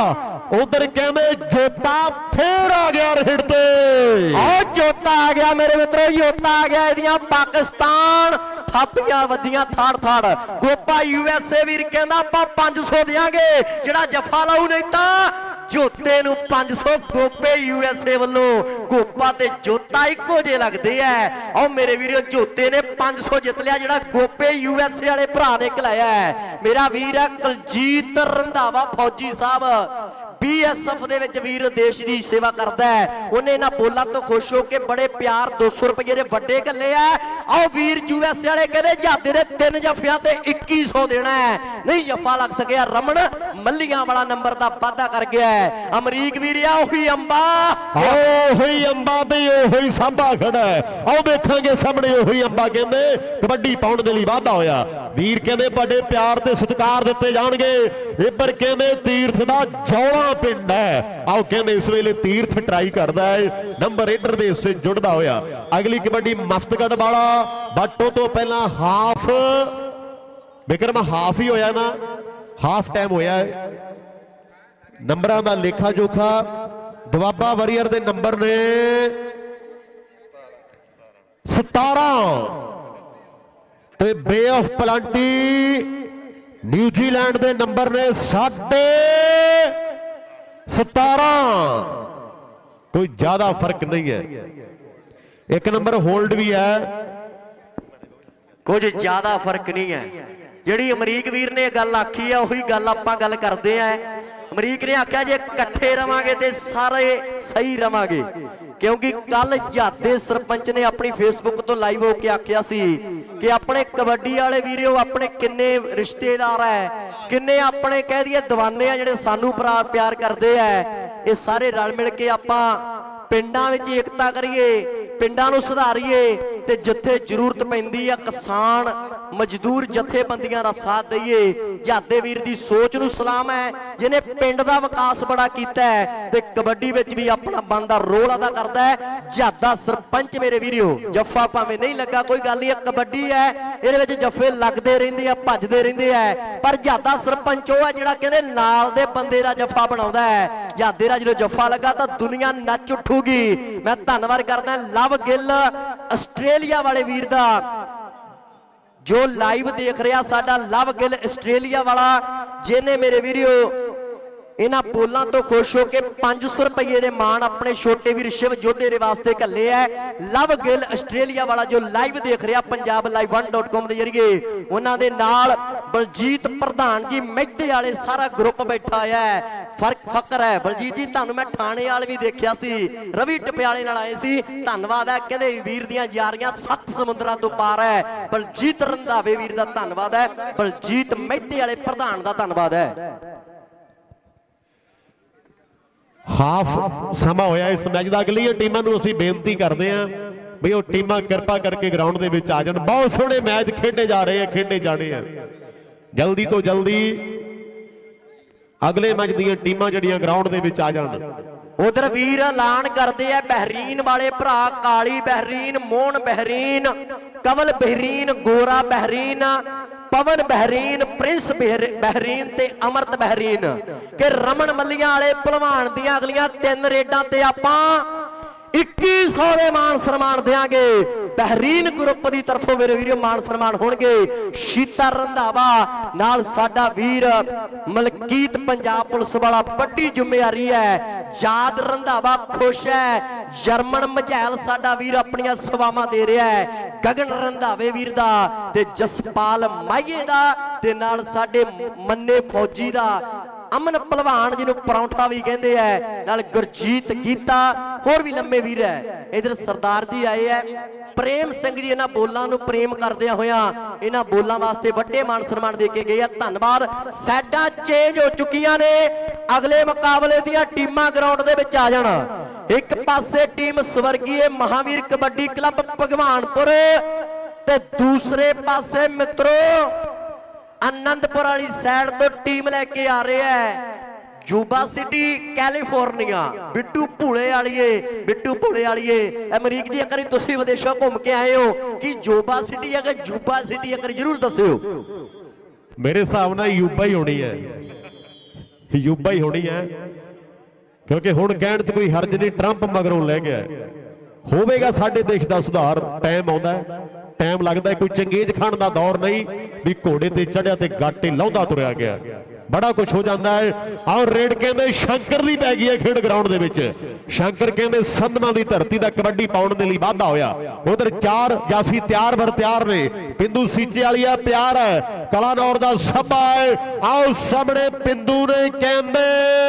उधर कहंदे जोता फिर आ गया रेड ते और जोता आ गया मेरे मित्रों जोता आ गया इदियां पाकिस्तान थापियां वजियां थाड़ थाड़ गोपा यूएसए वीर कहंदा आपां 500 देंगे जेड़ा जफा लाऊ नहीं तां जोते नूं 500 गोपे यूएसए वालों गोपा ते जोता इको जे लगदे है और मेरे वीरों जोते ने 500 जित लिया जेड़ा गोपे यूएसए वाले भरा ने खिलाया है मेरा वीर है कुलजीत रंधावा फौजी साहब बीएसएफ दे विच वीर देश की सेवा करता है उन्हें इन्हां बोलां तो खुश हो के बड़े प्यार 200 रुपये दे वड्डे घल्ले आ आओ वीर यूएसए वाले कहंदे जादे दे 3 जफियां ते 2100 देना है नहीं जफा लग सकिया रमन मल्लियां वाला नंबर दा वादा कर गया है अमरीक वीर आ ओही अंबा ओही अंबा भी ओही सांभा खड़ा है आओ देखांगे सामने ओही अंबा कहंदे कबड्डी पाउण दे लई वादा होया वीर कहंदे बड़े प्यार ते सत्कार दिते जाणगे इधर कहंदे तीर्थ दा जौला पिंड है आओ कहंदे इस वेले तीर्थ ट्राई करदा है नंबर रेडर दे से जुड़दा होया अगली कबड्डी मफ्तगढ़ वाला बट तो पहला हाफ विक्रम हाफ ही होया ना हाफ टाइम होया है नंबरां दा लेखा जोखा दुआबा वरीयर दे नंबर ने 17 ते बे ऑफ पलांटी न्यूजीलैंड दे नंबर ने 17 कोई ज्यादा फर्क नहीं है एक नंबर होल्ड भी है कुछ ज्यादा फर्क नहीं है जिहड़ी अमरीक वीर ने गल आखी है उही गल आपां गल करदे हैं अमरीक ने आख्या जे इकट्ठे रवांगे ते सारे सही रवांगे क्योंकि कल जादे सरपंच ने अपनी फेसबुक तो लाइव होके आख्या सी कि अपने कबड्डी वाले वीरों अपने किन्ने रिश्तेदार है किन्ने अपने कह दिए दीवाने आ जिहड़े सानू प्यार करते हैं ये सारे रल मिल के आपां पिंडां विच एकता करिए पिंडां नूं सुधारीए ते जिथे जरूरत पैंदी आ किसान मजदूर जथेबंदियां दा साथ दईए जादे वीर दी सोच नूं सलाम है जिन्हें पिंड दा विकास बड़ा कीता है ते कबड्डी विच भी अपना बनदा रोल अदा करदा है जादा सरपंच मेरे वीरियो जफ्फा भावें नहीं लगा कोई गल नहीं कबड्डी है इहदे विच जफ्फे लगदे रहिंदे आ भजदे रहिंदे आ पर जादा सरपंच ओह है जिहड़ा कहंदे नाल दे बंदे दा जफ्फा बनाउंदा है जादे दा जदों जफ्फा लगा तां दुनिया नच उठूगी मैं धन्नवाद करदा लव गिल आस्ट्रेलिया वाले वीर दा जो लाइव देख रहा साडा लव गिल आस्ट्रेलिया वाला जिन्हें मेरे वीरियो इन्हां बोलां तो खुश हो के 500 रुपये दे मान अपने छोटे वीर शिव जोधे दे वास्ते घल्ले है लव गिल आस्ट्रेलिया वाला जो लाइव देख रहा पंजाब लाइव 1.com के जरिए उन्हां दे नाल बलजीत प्रधान जी मेहते वाले सारा ग्रुप बैठा है फर्क फकर है बलजीत जी तुहानूं मैं ठाणे वाल भी देखिया सी रवि टप्याले नाल आए सी धन्नवाद है कहंदे वीर दियां यारियां 7 समुद्रां तो पार है बलजीत रंधावे वीर दा धन्नवाद है बलजीत मेहते वाले प्रधान दा धन्नवाद है ਹਾਫ ਸਮਾਂ ਹੋਇਆ ਇਸ ਮੈਚ ਦਾ। ਅਗਲੀਆਂ ਟੀਮਾਂ ਨੂੰ ਅਸੀਂ ਬੇਨਤੀ ਕਰਦੇ ਹਾਂ ਵੀ ਉਹ ਟੀਮਾਂ ਕਿਰਪਾ ਕਰਕੇ ਗਰਾਊਂਡ ਦੇ ਵਿੱਚ ਆ ਜਾਣ। ਬਹੁਤ ਸੋਹਣੇ ਮੈਚ ਖੇਡੇ ਜਾ ਰਹੇ ਆ, ਖੇਡੇ ਜਾਣੇ ਆ। ਜਲਦੀ ਤੋਂ ਜਲਦੀ ਅਗਲੇ ਮੈਚ ਦੀਆਂ ਟੀਮਾਂ ਜਿਹੜੀਆਂ ਗਰਾਊਂਡ ਦੇ ਵਿੱਚ ਆ ਜਾਣ। ਉਧਰ ਵੀਰ ਐਲਾਨ ਕਰਦੇ ਆ ਬਹਿਰੀਨ ਵਾਲੇ ਭਰਾ, Kali Bahrain, Mohan Bahrain, Kawal Bahrain, Gora Bahrain, Pavan Bahrain, Prince Bahrain ਤੇ ਅਮਰਤ ਬਹਿਰੀਨ ਕਿ ਰਮਨ ਮੱਲੀਆਂ ਵਾਲੇ ਭਲਵਾਨ ਦੀਆਂ ਅਗਲੀਆਂ 3 ਰੇਡਾਂ ਤੇ ਆਪਾਂ 2100 ਦੇ ਮਾਨ ਸਨਮਾਨ ਦੇਾਂਗੇ। ਬਹਿਰੀਨ ਗਰੁੱਪ ਦੀ ਤਰਫੋਂ ਮੇਰੇ ਵੀਰੋ ਮਾਨ ਸਨਮਾਨ ਹੋਣਗੇ। ਸ਼ੀਤਾ ਰੰਧਾਵਾ ਨਾਲ ਸਾਡਾ ਵੀਰ ਮਲਕੀਤ ਪੰਜਾਬ ਪੁਲਿਸ ਵਾਲਾ, ਵੱਡੀ ਜ਼ਿੰਮੇਵਾਰੀ ਹੈ। ਜਾਦ ਰੰਧਾਵਾ ਖੁਸ਼ ਹੈ। ਜਰਮਨ ਮਝੈਲ ਸਾਡਾ ਵੀਰ ਆਪਣੀਆਂ ਸੇਵਾਵਾਂ ਦੇ ਰਿਹਾ ਹੈ। ਗਗਨ ਰੰਧਾਵੇ ਵੀਰ ਦਾ ਤੇ ਜਸਪਾਲ ਮਾਈਏ ਦਾ ਤੇ ਨਾਲ ਸਾਡੇ ਮੰਨੇ ਫੌਜੀ ਦਾ, ਅਮਨ ਪਹਿਲਵਾਨ ਜਿਹਨੂੰ ਪਰੌਂਠਾ ਵੀ ਕਹਿੰਦੇ ਆ, ਨਾਲ ਗੁਰਜੀਤ ਗੀਤਾ, ਹੋਰ ਵੀ ਲੰਮੇ ਵੀਰ ਹੈ। ਇਧਰ ਸਰਦਾਰ ਜੀ ਆਏ ਹੈ, ਪ੍ਰੇਮ ਸਿੰਘ ਜੀ ਇਹਨਾਂ ਬੋਲਾਂ ਨੂੰ ਪ੍ਰੇਮ ਕਰਦਿਆਂ ਹੋਇਆਂ ਇਹਨਾਂ ਬੋਲਾਂ ਵਾਸਤੇ ਵੱਡੇ ਮਾਨ ਸਨਮਾਨ ਦੇ ਕੇ ਗਏ ਆ। ਧੰਨਵਾਦ। ਸਾਈਡਾਂ ਚੇਂਜ ਹੋ ਚੁੱਕੀਆਂ ਨੇ। ਅਗਲੇ ਮੁਕਾਬਲੇ ਦੀਆਂ ਟੀਮਾਂ ਗਰਾਊਂਡ ਦੇ ਵਿੱਚ ਆ ਜਾਣ। ਇੱਕ ਪਾਸੇ ਟੀਮ ਸਵਰਗੀਏ ਮਹਾਵੀਰ ਕਬੱਡੀ ਕਲੱਬ ਭਗਵਾਨਪੁਰ ਤੇ ਦੂਸਰੇ ਪਾਸੇ ਮਿੱਤਰੋ ਆਨੰਦਪੁਰ ਵਾਲੀ ਸਾਈਡ ਤੋਂ ਟੀਮ ਲੈ ਕੇ ਆ ਰਿਹਾ ਹੈ ਯੂਬਾ ਸਿਟੀ ਕੈਲੀਫੋਰਨੀਆ। ਬਿੱਟੂ ਭੂਲੇ ਵਾਲੀਏ, ਬਿੱਟੂ ਭੂਲੇ ਵਾਲੀਏ, ਅਮਰੀਕ ਜੀ ਅਕਰੀ ਤੁਸੀਂ ਵਿਦੇਸ਼ੋਂ ਘੁੰਮ ਕੇ ਆਏ ਹੋ ਕਿ ਯੂਬਾ ਸਿਟੀ ਹੈ ਕਿ ਯੂਬਾ ਸਿਟੀ ਅਕਰੀ ਜਰੂਰ ਦੱਸਿਓ। ਮੇਰੇ ਹਿਸਾਬ ਨਾਲ ਯੂਬਾ ਹੀ ਹੋਣੀ ਹੈ, ਯੂਬਾ ਹੀ ਹੋਣੀ ਹੈ, ਕਿਉਂਕਿ ਹੁਣ ਕਹਿਣ 'ਚ ਕੋਈ ਹਰਜ ਨਹੀਂ। ਟਰੰਪ ਮਗਰੋਂ ਲੈ ਗਿਆ। ਹੋਵੇਗਾ ਸਾਡੇ ਦੇਸ਼ ਦਾ ਸੁਧਾਰ। ਟਾਈਮ ਆਉਂਦਾ, ਟਾਈਮ ਲੱਗਦਾ। ਕੋਈ ਚੰਗੇਜ਼ ਖਾਣ ਦਾ ਦੌਰ ਨਹੀਂ ਵੀ ਘੋੜੇ ਤੇ ਚੜਿਆ ਤੇ ਗਾਟੇ ਲਾਉਂਦਾ ਤੁਰਿਆ ਗਿਆ। ਬੜਾ ਕੁਝ ਹੋ ਜਾਂਦਾ ਹੈ। ਆਹ ਰੇਡ ਕਹਿੰਦੇ ਸ਼ੰਕਰ ਦੀ ਪੈ ਗਈ ਹੈ ਖੇਡ ਗਰਾਊਂਡ ਦੇ ਵਿੱਚ। ਸ਼ੰਕਰ ਕਹਿੰਦੇ ਸੰਧਵਾਂ ਦੀ ਧਰਤੀ ਦਾ ਕਬੱਡੀ ਪਾਉਣ ਦੇ ਲਈ ਵਾਧਾ ਹੋਇਆ। ਉਧਰ 4 ਜਾਫੀ ਤਿਆਰ ਬਰ ਤਿਆਰ ਨੇ। ਪਿੰਦੂ ਸੀਚੇ ਵਾਲੀਆ ਪਿਆਰ ਹੈ। ਕਲਾਨੌਰ ਦਾ ਸੱਬਾ ਹੈ। ਆਓ ਸਾਹਮਣੇ ਪਿੰਦੂ ਨੇ ਕਹਿੰਦੇ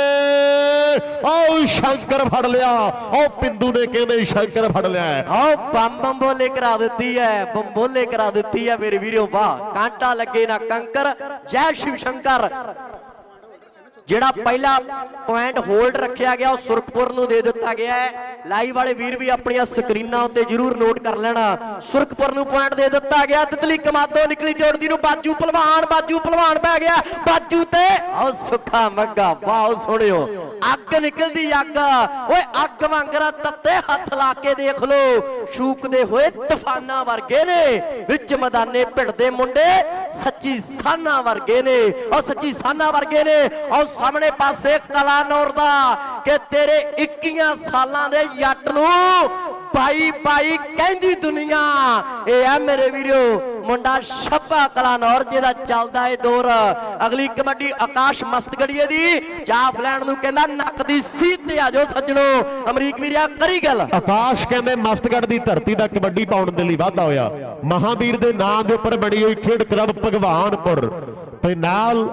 ਆਓ ਸ਼ੰਕਰ ਫੜ ਲਿਆ। ਆਓ ਪਿੰਦੂ ਨੇ ਕਹਿੰਦੇ ਸ਼ੰਕਰ ਫੜ ਲਿਆ। ਆਓ ਬੰਬ ਬੋਲੇ ਕਰਾ ਦਿੱਤੀ ਹੈ, ਬੰਬੋਲੇ ਕਰਾ ਦਿੱਤੀ ਹੈ ਮੇਰੇ ਵੀਰੋ। ਵਾਹ, ਕਾਂਟਾ ਲੱਗੇ ਨਾ ਕੰਕਰ। ਜੈ ਸ਼ਿਵ ਸ਼ੰਕਰ। ਜਿਹੜਾ ਪਹਿਲਾ ਪੁਆਇੰਟ ਹੋਲਡ ਰੱਖਿਆ ਗਿਆ ਉਹ ਸੁਰਖਪੁਰ ਨੂੰ ਦੇ ਦਿੱਤਾ ਗਿਆ ਹੈ। ਲਾਈਵ ਵਾਲੇ ਵੀਰ ਵੀ ਆਪਣੀਆਂ ਸਕਰੀਨਾਂ ਉੱਤੇ ਜਰੂਰ ਨੋਟ ਕਰ ਲੈਣਾ। ਸੁਰਖਪੁਰ ਨੂੰ ਪੁਆਇੰਟ ਦੇ ਦਿੱਤਾ ਗਿਆ। ਤਿਤਲੀ ਕਮਾਦੋਂ ਨਿਕਲੀ ਜੋੜਦੀ ਨੂੰ ਬਾਜੂ ਪਹਿਲਵਾਨ ਪੈ ਗਿਆ ਬਾਜੂ ਤੇ। ਆਓ ਸੁੱਖਾ ਮੱਗਾ। ਵਾਹ ਸੁਣਿਓ, ਅੱਗ ਨਿਕਲਦੀ ਅੱਗ। ਓਏ ਅੱਗ ਵਾਂਗਰਾ ਤੱਤੇ ਹੱਥ ਲਾ ਕੇ ਦੇਖ ਲੋ। ਸ਼ੂਕਦੇ ਹੋਏ ਤੂਫਾਨਾਂ ਵਰਗੇ ਨੇ ਵਿੱਚ ਮੈਦਾਨੇ ਭਿੜਦੇ ਮੁੰਡੇ ਸੱਚੀ ਸਾਨਾਂ ਵਰਗੇ ਨੇ। ਉਹ ਸੱਚੀ ਸਾਨਾਂ ਵਰਗੇ ਨੇ। ਆਓ ਸਾਹਮਣੇ ਪਾਸੇ ਕਲਾਨੌਰ ਦਾ ਕਿ ਤੇਰੇ 21 ਸਾਲਾਂ ਦੇ ਜੱਟ ਨੂੰ ਬਾਈ ਕਹਿੰਦੀ ਦੁਨੀਆ। ਇਹ ਆ ਮੇਰੇ ਵੀਰੋ ਮੁੰਡਾ ਸ਼ੱਬਾ ਕਲਾਨੌਰ ਜਿਹਦਾ ਚੱਲਦਾ ਏ ਦੌਰ। ਅਗਲੀ ਕਬੱਡੀ ਆਕਾਸ਼ ਮਸਤਗੜੀਏ ਦੀ ਜਾਫ ਲੈਣ ਨੂੰ ਕਹਿੰਦਾ ਨੱਕ ਦੀ ਸੀਧ ਤੇ ਆਜੋ ਸੱਜਣੋ। ਅਮਰੀਕ ਵੀਰਿਆ ਕਰੀ ਗੱਲ। ਆਕਾਸ਼ ਕਹਿੰਦੇ ਮਸਤਗੜ ਦੀ ਧਰਤੀ ਦਾ ਕਬੱਡੀ ਪਾਉਣ ਦੇ ਲਈ ਵਾਧਾ ਹੋਇਆ। ਮਹਾਵੀਰ ਦੇ ਨਾਮ ਦੇ ਉੱਪਰ ਬਣੀ ਹੋਈ ਖੇਡ ਕਲੱਬ ਭਗਵਾਨਪੁਰ ਤੇ ਨਾਲ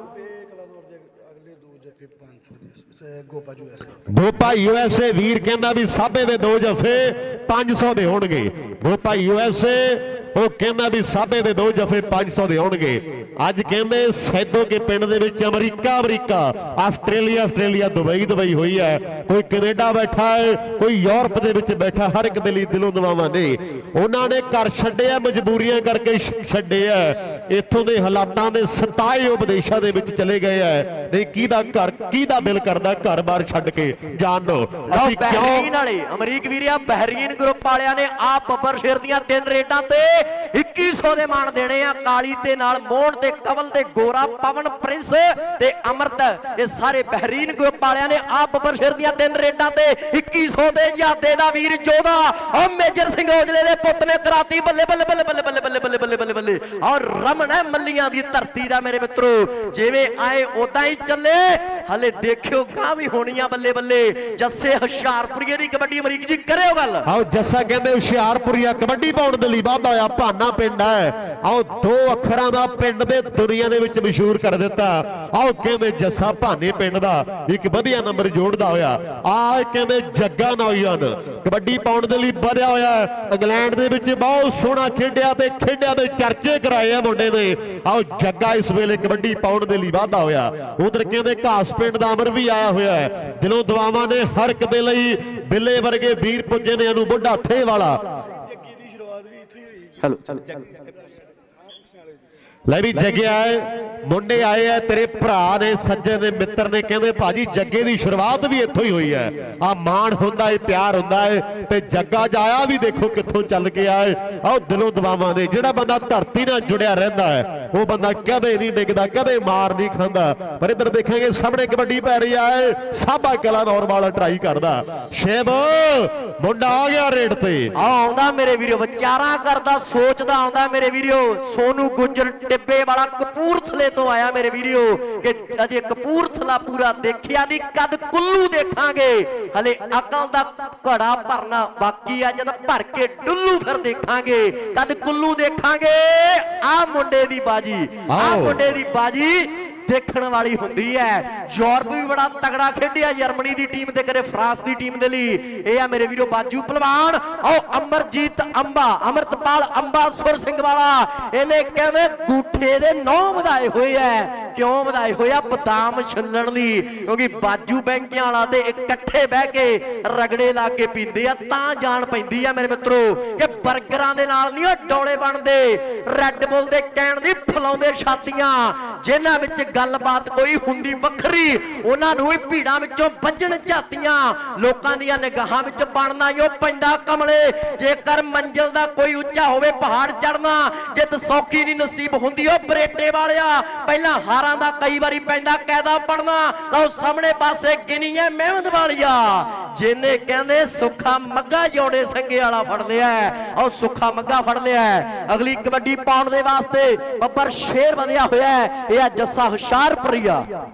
ਗੋਪਾ USA ਵੀਰ ਕਹਿੰਦਾ ਵੀ ਸਾਬੇ ਦੇ 2 ਜਫੇ 500 ਦੇ ਹੋਣਗੇ। ਗੋਪਾ USA ਉਹ ਕਹਿੰਦਾ ਵੀ ਸਾਬੇ ਦੇ 2 ਜਫੇ 500 ਦੇ ਹੋਣਗੇ। ਅੱਜ ਕਹਿੰਦੇ ਸੈਦੋ ਕੇ ਪਿੰਡ ਦੇ ਵਿੱਚ ਅਮਰੀਕਾ, ਆਸਟ੍ਰੇਲੀਆ, ਦੁਬਈ ਹੋਈ ਹੈ। ਕੋਈ ਕੈਨੇਡਾ ਬੈਠਾ ਹੈ, ਕੋਈ ਯੂਰਪ ਦੇ ਵਿੱਚ ਬੈਠਾ। ਹਰ ਇੱਕ ਦੇ ਲਈ ਦਿਲੋਂ ਦੁਆਵਾਂ ਨੇ। ਉਹਨਾਂ ਨੇ ਘਰ ਛੱਡਿਆ, ਮਜਬੂਰੀਆਂ ਕਰਕੇ ਛੱਡਿਆ। ਇੱਥੋਂ ਦੇ ਹਾਲਾਤਾਂ ਦੇ 27 ਉਪਦੇਸ਼ਾਂ ਦੇ ਵਿੱਚ ਚਲੇ ਗਏ ਹੈ। ਨਹੀਂ ਕਿਹਦਾ ਘਰ, ਕਿਹਦਾ ਦਿਲ ਕਰਦਾ ਘਰ-ਬਾਰ ਛੱਡ ਕੇ ਜਾਣ ਨੂੰ। ਅਸੀਂ ਬਹਿਰੀਨ ਵਾਲੇ ਅਮਰੀਕ ਵੀਰਿਆ, ਬਹਿਰੀਨ ਗਰੁੱਪ ਵਾਲਿਆਂ ਨੇ ਆਪ ਬੱਬਰ ਸ਼ੇਰ ਦੀਆਂ 3 ਰੇਡਾਂ ਤੇ 2100 ਦੇ ਮਾਣ ਦੇਣੇ ਆ। ਕਾਲੀ ਤੇ ਨਾਲ ਮੋਹਨ ਤੇ ਕਵਲ ਤੇ ਗੋਰਾ, ਪਵਨ, ਪ੍ਰਿੰਸ ਤੇ ਅਮਰਤ, ਇਹ ਸਾਰੇ ਬਹਿਰੀਨ ਗਰੁੱਪ ਵਾਲਿਆਂ ਨੇ ਆਪ ਬੱਬਰ ਸ਼ੇਰ ਦੀਆਂ 3 ਰੇਡਾਂ ਤੇ 2100 ਦੇ ਯਾਦੇ ਦਾ ਵੀਰ ਜੋਧਾ ਉਹ ਮੇਜਰ ਸਿੰਘ ਔਜਲੇ ਦੇ ਪੁੱਤ ਨੇ ਕਰਾਤੀ। ਬੱਲੇ ਬੱਲੇ ਬੱਲੇ ਬੱਲੇ ਬੱਲੇ ਬੱਲੇ ਬੱਲੇ ਬੱਲੇ ਬੱਲੇ ਬੱਲੇ। ਔਰ ਰਮਨ ਹੈ ਮੱਲੀਆਂ ਦੀ ਧਰਤੀ ਦਾ ਮੇਰੇ ਮਿੱਤਰੋ। ਜਿਵੇਂ ਆਏ ਉਦਾਂ ਹੀ ਚੱਲੇ। ਹਲੇ ਦੇਖਿਓ ਗਾਂ ਵੀ ਹੋਣੀਆਂ ਬੱਲੇ ਬੱਲੇ। ਜੱਸੇ ਹੁਸ਼ਿਆਰਪੁਰੀਏ ਦੀ ਕਬੱਡੀ ਅਮਰੀਕ ਜੀ ਕਰਿਓ ਗੱਲ। ਆਓ ਜੱਸਾ ਕਹਿੰਦੇ ਹੁਸ਼ਿਆਰਪੁਰੀਆ ਕਬੱਡੀ ਪਾਉਣ ਦੇ ਲਈ ਵਾਧਾ ਹੋਇਆ। ਭਾਨਾ ਪਿੰਡ ਹੈ। ਆਓ 2 ਅੱਖਰਾਂ ਦਾ ਪਿੰਡ ਦੇ ਦੁਨੀਆ ਦੇ ਵਿੱਚ ਮਸ਼ਹੂਰ ਕਰ ਦਿੱਤਾ। ਆਓ ਕਹਿੰਦੇ ਜੱਸਾ ਭਾਨੇ ਪਿੰਡ ਦਾ ਇੱਕ ਵਧੀਆ ਨੰਬਰ ਜੋੜਦਾ ਹੋਇਆ। ਆ ਕਹਿੰਦੇ ਜੱਗਾ ਨੌਜਵਾਨ कबड्डी पाउण दे लई वधिया होया। इंग्लैंड दे विच बहुत सोहना खेडिया ते खेडिया दे चर्चे कराए आ मुंडे ने। आओ जग्गा इस वेले कबड्डी पाउण दे लई वाधा होया। उधर कहंदे घास पिंड दा अमर भी आया होया है। दिलों दुआवां ने हर एक दे लई बिल्ले वर्गे वीर पुजे ने अनु बुढ़ा थे वाला। ਲੈ ਵੀ ਜੱਗਿਆ ਮੁੰਡੇ ਆਏ ਆ ਤੇਰੇ ਭਰਾ ਨੇ ਸੱਜੇ ਨੇ ਮਿੱਤਰ ਨੇ ਕਹਿੰਦੇ ਭਾਜੀ ਜੱਗੇ ਦੀ ਸ਼ੁਰੂਆਤ ਵੀ ਇੱਥੋਂ ਹੀ ਹੋਈ ਹੈ। ਆ ਮਾਣ ਹੁੰਦਾ ਹੈ ਪਿਆਰ ਹੁੰਦਾ ਹੈ ਤੇ ਜੱਗਾ ਜਾਇਆ ਵੀ ਦੇਖੋ ਕਿੱਥੋਂ ਚੱਲ ਕੇ ਆਏ। ਆਓ ਦਿਲੋਂ ਦੁਆਵਾਂ ਦੇ ਜਿਹੜਾ ਬੰਦਾ ਧਰਤੀ ਨਾਲ ਜੁੜਿਆ ਰਹਿੰਦਾ ਹੈ ਉਹ ਬੰਦਾ ਕਦੇ ਨਹੀਂ ਡਿੱਗਦਾ ਕਦੇ ਮਾਰ ਨਹੀਂ ਖਾਂਦਾ। ਪਰ ਇੱਧਰ ਦੇਖਾਂਗੇ ਸਾਹਮਣੇ ਕਬੱਡੀ ਪੈ ਰਹੀ ਹੈ ਸਾਬਾ ਕਲਾ ਨੌਰਵਾਲ ਟਰਾਈ ਕਰਦਾ ਸ਼ੇਬ ਮੁੰਡਾ ਆ ਗਿਆ ਰੇਡ ਤੇ ਆਉਂਦਾ ਮੇਰੇ ਵੀਰੋ ਵਿਚਾਰਾਂ ਕਰਦਾ ਸੋਚਦਾ ਆਉਂਦਾ ਮੇਰੇ ਵੀਰੋ ਸੋਨੂ ਗੁੱਜਰ ਟਿੱਬੇ वाला कपूरथले तो आया मेरे वीडियो कि अजे कपूरथला पूरा देखिया नहीं कद कुल्लू देखांगे हले अकल दा घड़ा भरना बाकी है जद भर के डुल्लू फिर देखांगे कद कुल्लू देखांगे आ मुंडे दी बाजी आ मुंडे दी बाजी देखने वाली होंदी है। यूरोप भी बड़ा तगड़ा खेडिया जर्मनी की टीम ते करे फ्रांस की टीम दे लई ए आ मेरे वीरो बाजू पहलवान और अमरजीत अंबा अमृतपाल अंबा सुर सिंह वाला इन्हें कहते गूठे दे 9 वधाए हुए है। क्यों वधाए हुए बदाम छलण लई क्योंकि बाजू बैंकियां वाला ते इकट्ठे बह के रगड़े ला के पींदे आ तां जान पैंदी है मेरे मित्रों कि बर्गरां दे नाल नहीं डोले बनदे रैड बुल दे कहण दी फलाउंदे छातियां जिन्हां विच गलबात कोई हुंदी वखरी उन्हां नूं ही भीड़ां विचों वजण झातियां लोकां दीयां निगाहां विच बनना ही पैंदा कमले। जेकर मंजिल दा कोई उच्चा होवे पहाड़ चढ़ना जित सौखी नहीं नसीब हुंदी ओ बरेटे वालिया पहला हारां दा कई वारी पैंदा कैदा पड़ना तां सामने पासे गिनीए मेहमद वालिया जिन्हें कहंदे सुखा मग्गा जोड़े संगे वाला फड़ लिया और सुखा मग्गा फड़ लिया। अगली कबड्डी पाउण दे वास्ते बब्बर शेर वधिया होया है Jassa Hoshiarpuria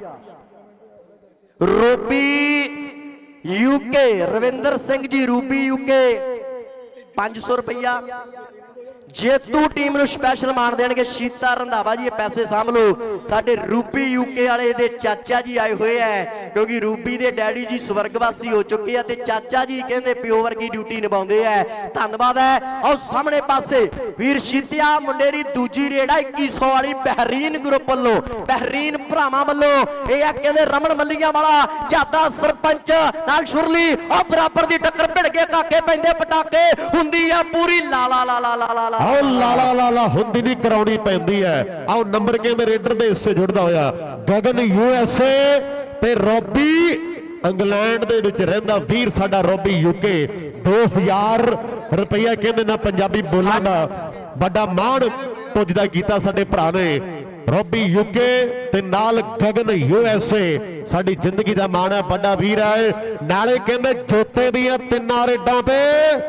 Ruby UK Ravinder Singh ji Ruby UK 500 रुपया जेतू टीम नूं स्पैशल मान देणगे। शीता रंधावा जी पैसे सांभ लो साडे रूबी यूके वाले दे चाचा जी आए हुए है क्योंकि रूबी दे डैडी जी स्वर्गवासी हो चुके हैं ते चाचा जी कहंदे प्यो वर्गी ड्यूटी निभाउंदे है धन्नवाद है। और सामने पासे वीर शीतिया मुंडे दी दूजी रेड है 2100 वाली बहरीन ग्रुप वल्लों बहरीन भरावां वल्लों ए कहंदे रमन मल्लिया वाला जादा सरपंच नाल शुरली और बराबर दी टक्कर भिड़ के काके पैंदे पटाके हुंदी आ पूरी ला ला ला ला ला ला आओ लाला लाला हुंदी नहीं कराउणी पैंदी है। आओ नंबर के में रेडर बेस से जुड़दा होया गगन यूएसए ते रॉबी इंग्लैंड दे विच रहिंदा वीर साडा रॉबी यूके 2000 रुपया कहंदे ना पंजाबी बोलण दा बड़ा मान पुजदा कीता साडे भरा ने रॉबी यूके ते नाल गगन यूएसए साडी जिंदगी दा मान है बड़ा वीर है। नाले कहंदे जोते दियां 3 रेडां ते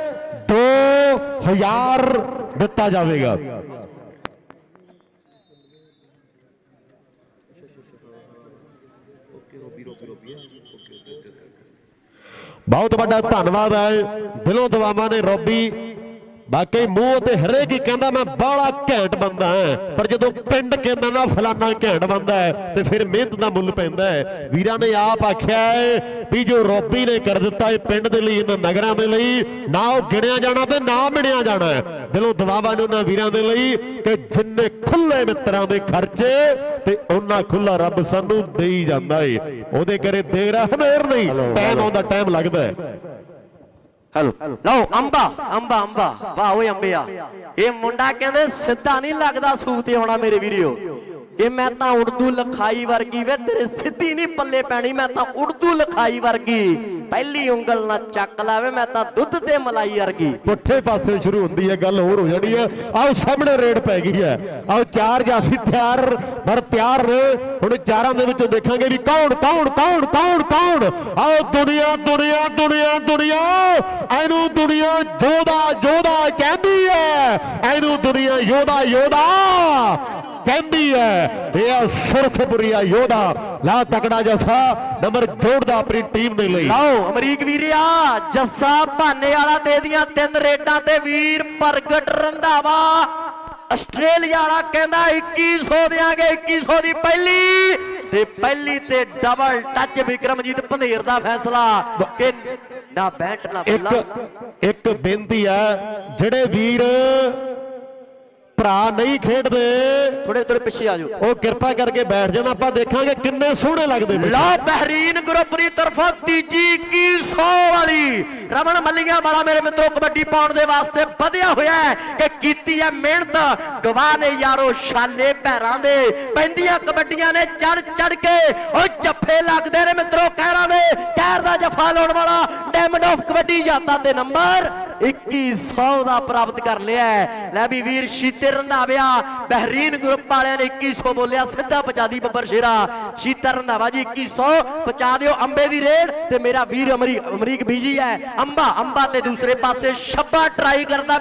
2000 दिता जाएगा। बहुत बड़ा धन्यवाद है दिलों दुआवां ने रॉबी बाकी मूह ते हरेक ही कहता मैं बड़ा घैंट बंदा है पर जो पिंड कहता ना फलाना घैंट बंदा है तो फिर मेहनत का मुल पैंदा है। वीरां ने आप आख्या है भी जो रॉबी ने कर दिता है पिंड दे लई इन्हां नगरां दे लई ना वो गिणिया जाना ते ना मिणिया जाना है। दिलों दुआवां ने उन्हां वीरां दे लई कि जिन्ने खुले मित्रां दे खर्चे ते उन्ना खुला रब सानू देई जांदा है ओहदे करे देर हमेर नहीं टाइम आउंदा टाइम लगदा है। हेलो लो अंबा अंबा अंबा वाह ओए अंबिया ये मुंडा कहंदे सीधा नहीं लगदा सूते होना मेरे वीडियो कि मैं तां उर्दू लिखाई वर्गी वे तेरे सीधी नहीं पल्ले पैनी मैं तां उर्दू लिखाई वर्गी पहली उंगल ना चक लावे मैं तां दुध ते मलाई वर्गी पुठे पासे शुरू हुंदी है गल होर हो जानी है। आओ सामने रेड पै गई है आओ चार जाफी तैयार पर तैयार ने हुण चारां दे विचों देखांगे भी कौन कौन कौन कौन कौन आओ दुनिया दुनिया दुनिया दुनिया एनू दुनिया जोधा जोधा कहंदी है एनू दुनिया योधा योधा कहती है यह सुरखपुरिया योधा ला तकड़ा जसा नंबर जोड़दा अपनी टीम ने लई आओ अमरीक वीरिया जस्सा भाने वाला दे दियां 3 रेडां ते वीर प्रगट रंधावा आस्ट्रेलिया वाला कहंदा 2100 देंगे 2100 दी पहली ਤੇ ਪਹਿਲੀ ਤੇ ਡਬਲ ਟੱਚ ਵਿਕਰਮਜੀਤ ਪੰਧੇਰ ਦਾ ਫੈਸਲਾ ਕਿ ਨਾ ਬੈਟ ਨਾ ਬੱਲਾ। ਇੱਕ ਬੇਨਤੀ ਹੈ, ਜਿਹੜੇ ਵੀਰ ਭਰਾ ਨਹੀਂ ਖੇਡਦੇ ਥੋੜੇ ਥੋੜੇ ਪਿੱਛੇ ਆ ਜਾਓ, ਉਹ ਕਿਰਪਾ ਕਰਕੇ ਬੈਠ ਜਾਣਾ। ਆਪਾਂ ਦੇਖਾਂਗੇ ਕਿੰਨੇ ਸੋਹਣੇ ਲੱਗਦੇ ਨੇ। ਲਓ ਬਹਿਰੀਨ ਗਰੁੱਪ ਦੀ ਤਰਫੋਂ ਤੀਜੀ 2100 ਵਾਲੀ ਰਮਨ ਮੱਲੀਆਂ ਵਾਲਾ ਮੇਰੇ ਮਿੱਤਰੋ ਕਬੱਡੀ ਪਾਉਣ ਦੇ ਵਾਸਤੇ ਵਧਿਆ ਹੋਇਆ ਹੈ ਕਿ ਕੀਤੀ ਹੈ ਮਿਹਨਤ। ਗਵਾਹ ਨੇ ਯਾਰੋ ਛਾਲੇ ਪੈਰਾਂ ਦੇ, ਪੈਂਦੀਆਂ ਕਬੱਡੀਆਂ ਨੇ ਚੜ ਚੜ ਕੇ ਉਹ ਜੱਫੇ ਲੱਗਦੇ ਨੇ ਮਿੱਤਰੋ ਕਹਿਰਾਂ ਦੇ। ਕਹਿਰ ਦਾ ਜੱਫਾ ਲਾਉਣ ਵਾਲਾ ਡਾਇਮੰਡ ਆਫ ਕਬੱਡੀ ਯਾਦਾਂ ਦੇ ਨੰਬਰ 2100 ਦਾ ਪ੍ਰਾਪਤ ਕਰ ਲਿਆ। ਲੈ ਵੀ ਵੀਰ ਸ਼ੀਤੇ ਰੰਧਾਵਾ ਬਹਿਰੀਨ ਗਰੁੱਪ ਵਾਲਿਆਂ ਨੇ 2100 ਬੋਲਿਆ, ਸਿੱਧਾ ਪਹੁੰਚਾ ਦੀ ਬੱਬਰ ਸ਼ੇਰਾ। ਸ਼ੀਤਾ ਰੰਧਾਵਾ ਜੀ 2100 ਪਹੁੰਚਾ ਦਿਓ। ਅੰਬੇ ਦੀ ਰੇਡ ਤੇ ਮੇਰਾ ਵੀਰ ਅਮਰੀਕ ਬੀਜੀ ਹੈ ਅੰਬਾ ਤੇ ਦੂਸਰੇ ਪਾਸੇ ਛੱਬਾ ਟਰਾਈ ਕਰਦਾ।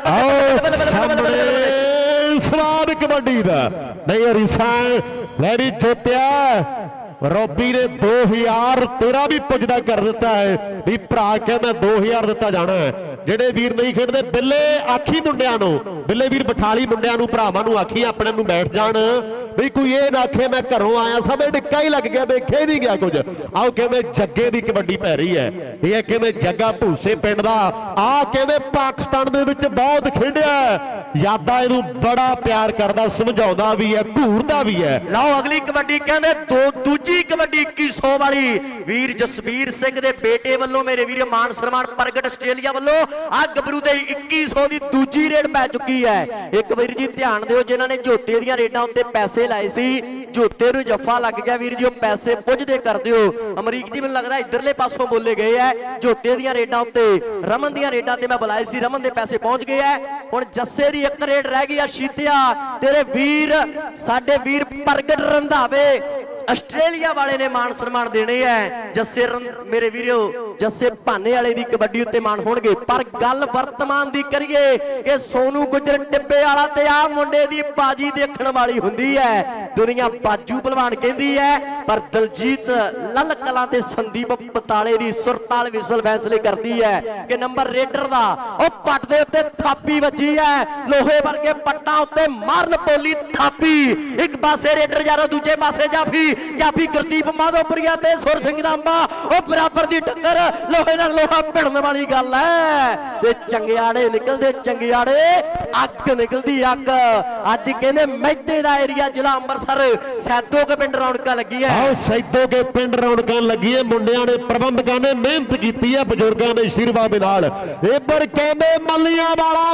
ਸਵਾਦ ਕਬੱਡੀ ਦਾ ਨਹੀਂ ਹਰੀਸਾ ਲੈਰੀ ਜੋਤਿਆ ਰੋਬੀ ਨੇ 2013 ਵੀ ਪੁੱਜਦਾ ਕਰ ਦਿੱਤਾ ਹੈ ਵੀ ਭਰਾ ਕਹਿੰਦਾ 2000 ਦਿੱਤਾ ਜਾਣਾ ਹੈ। ਜਿਹੜੇ ਵੀਰ ਨਹੀਂ ਖੇਡਦੇ ਬਿੱਲੇ ਆਖੀ ਮੁੰਡਿਆਂ ਨੂੰ, ਬਿੱਲੇ ਵੀਰ ਬਠਾਲੀ ਮੁੰਡਿਆਂ ਨੂੰ ਭਰਾਵਾਂ ਨੂੰ ਆਖੀ ਆਪਣੇ ਨੂੰ ਬੈਠ ਜਾਣ ਵੀ ਕੋਈ ਇਹ ਨਾ ਆਖੇ ਮੈਂ ਘਰੋਂ ਆਇਆ ਸਮੇਂ ਡਿੱਕਾ ਹੀ ਲੱਗ ਗਿਆ, ਦੇਖੇ ਨਹੀਂ ਗਿਆ ਕੁਝ। ਆਓ ਕਹਿੰਦੇ ਜੱਗੇ ਦੀ ਕਬੱਡੀ ਪੈ ਰਹੀ ਹੈ। ਇਹ ਕਹਿੰਦੇ ਜੱਗਾ ਭੂਸੇ ਪਿੰਡ ਦਾ ਆ ਕਹਿੰਦੇ ਪਾਕਿਸਤਾਨ ਦੇ ਵਿੱਚ ਬਹੁਤ ਖੇਡਿਆ, ਯਾਦਾਂ ਇਹਨੂੰ ਬੜਾ ਪਿਆਰ ਕਰਦਾ, ਸਮਝਾਉਂਦਾ ਵੀ ਹੈ, ਘੂਰਦਾ ਵੀ ਹੈ। ਲਓ ਅਗਲੀ ਕਬੱਡੀ ਕਹਿੰਦੇ ਦੂਜੀ ਕਬੱਡੀ 2100 ਵਾਲੀ ਵੀਰ ਜਸਵੀਰ ਸਿੰਘ ਦੇ ਬੇਟੇ ਵੱਲੋਂ ਮੇਰੇ ਵੀਰ ਮਾਨ ਸਨਮਾਨ ਪ੍ਰਗਟ ਆਸਟ੍ਰੇਲੀਆ ਵੱਲੋਂ ਆ ਗੱਭਰੂ ਦੇ 2100 ਦੀ ਦੂਜੀ ਰੇਡ ਪੈ ਚੁੱਕੀ ਹੈ। ਇੱਕ ਵੀਰ ਜੀ ਧਿਆਨ ਦਿਓ, ਜਿਨ੍ਹਾਂ ਨੇ ਝੋਟੇ ਦੀਆਂ ਰੇਡਾਂ ਉੱਤੇ ਪੈਸੇ ਲਾਏ ਸੀ, ਝੋਟੇ ਨੂੰ ਜੱਫਾ ਲੱਗ ਗਿਆ ਵੀਰ ਜੀ, ਉਹ ਪੈਸੇ ਪੁੱਜਦੇ ਕਰ ਦਿਓ। ਅਮਰੀਕ ਜੀ ਮੈਨੂੰ ਲੱਗਦਾ ਇਧਰਲੇ ਪਾਸੋਂ ਬੋਲੇ ਗਏ ਐ ਝੋਟੇ ਦੀਆਂ ਰੇਡਾਂ ਉੱਤੇ। ਰਮਨ ਦੀਆਂ ਰੇਡਾਂ ਤੇ ਮੈਂ ਬੁਲਾਏ ਸੀ, ਰਮਨ ਦੇ ਪੈਸੇ ਪਹੁੰਚ ਗਏ ਐ। ਹੁਣ ਜੱਸੇ ਦੀ ਇੱਕ ਰੇਡ ਰਹਿ ਗਈ ਆ। ਸ਼ੀਤਿਆ ਤੇਰੇ ਵੀਰ ਸਾਡੇ ਵੀਰ ਪ੍ਰਗਟ ਰੰਧਾਵੇ ਆਸਟ੍ਰੇਲੀਆ ਵਾਲੇ ਨੇ ਮਾਨ ਸਨਮਾਨ ਦੇਣੇ ਐ। ਜੱਸੇ ਮੇਰੇ ਵੀਰੋ ਜੱਸੇ ਭਾਨੇ ਵਾਲੇ ਦੀ ਕਬੱਡੀ ਉੱਤੇ ਮਾਨ ਹੋਣਗੇ। ਪਰ ਗੱਲ ਵਰਤਮਾਨ ਦੀ ਕਰੀਏ ਕਿ ਸੋਨੂ ਗੁੱਜਰ ਟਿੱਬੇ ਵਾਲਾ ਤੇ ਆ ਮੁੰਡੇ ਦੀ ਬਾਜੀ ਦੇਖਣ ਵਾਲੀ ਹੁੰਦੀ ਹੈ। ਦੁਨੀਆ ਬਾਜੂ ਪਹਿਲਵਾਨ ਕਹਿੰਦੀ ਹੈ, ਪਰ ਦਲਜੀਤ ਲੱਲ ਕਲਾਂ ਤੇ ਸੰਦੀਪ ਪਤਾਲੇ ਦੀ ਸੁਰਤਾਲ ਵਿਸਲ ਫੈਸਲੇ ਕਰਦੀ ਹੈ ਕਿ ਨੰਬਰ ਰੇਡਰ ਦਾ ਉਹ ਪੱਟ ਦੇ ਉੱਤੇ ਥਾਪੀ ਵੱਜੀ ਹੈ, ਲੋਹੇ ਵਰਗੇ ਪੱਟਾਂ ਉੱਤੇ ਮਾਰਨ ਪੋਲੀ ਥਾਪੀ। ਇੱਕ ਪਾਸੇ ਰੇਡਰ ਯਾਰੋ, ਦੂਜੇ ਪਾਸੇ ਜਾਫੀ ਗੁਰਦੀਪ ਮਾਧੋਪੁਰੀਆ ਤੇ ਸੁਰ ਸਿੰਘ ਦਾ ਅੰਬਾ, ਉਹ ਬਰਾਬਰ ਦੀ ਟੱਕਰ, ਲੋਹੇ ਨਾਲ ਲੋਹਾ ਭਿੜਨ ਵਾਲੀ ਗੱਲ ਹੈ। ਤੇ ਚੰਗਿਆੜੇ ਨਿਕਲਦੇ, ਚੰਗਿਆੜੇ ਅੱਗ ਨਿਕਲਦੀ ਅੱਗ। ਅੱਜ ਕਹਿੰਦੇ ਮਹਿਤੇ ਦਾ ਏਰੀਆ ਜ਼ਿਲ੍ਹਾ ਅੰਮ੍ਰਿਤਸਰ ਸੈਦੋ ਕੇ ਪਿੰਡ ਰੌਣਕਾਂ ਲੱਗੀਆਂ। ਆਓ ਸੈਦੋ ਕੇ ਪਿੰਡ ਰੌਣਕਾਂ ਲੱਗੀਆਂ। ਮੁੰਡਿਆਂ ਨੇ ਪ੍ਰਬੰਧਕਾਂ ਨੇ ਮਿਹਨਤ ਕੀਤੀ ਹੈ, ਬਜ਼ੁਰਗਾਂ ਦੇ ਆਸ਼ੀਰਵਾਦ ਦੇ ਨਾਲ। ਇੱਧਰ ਕਹਿੰਦੇ ਮੱਲੀਆਂ ਵਾਲਾ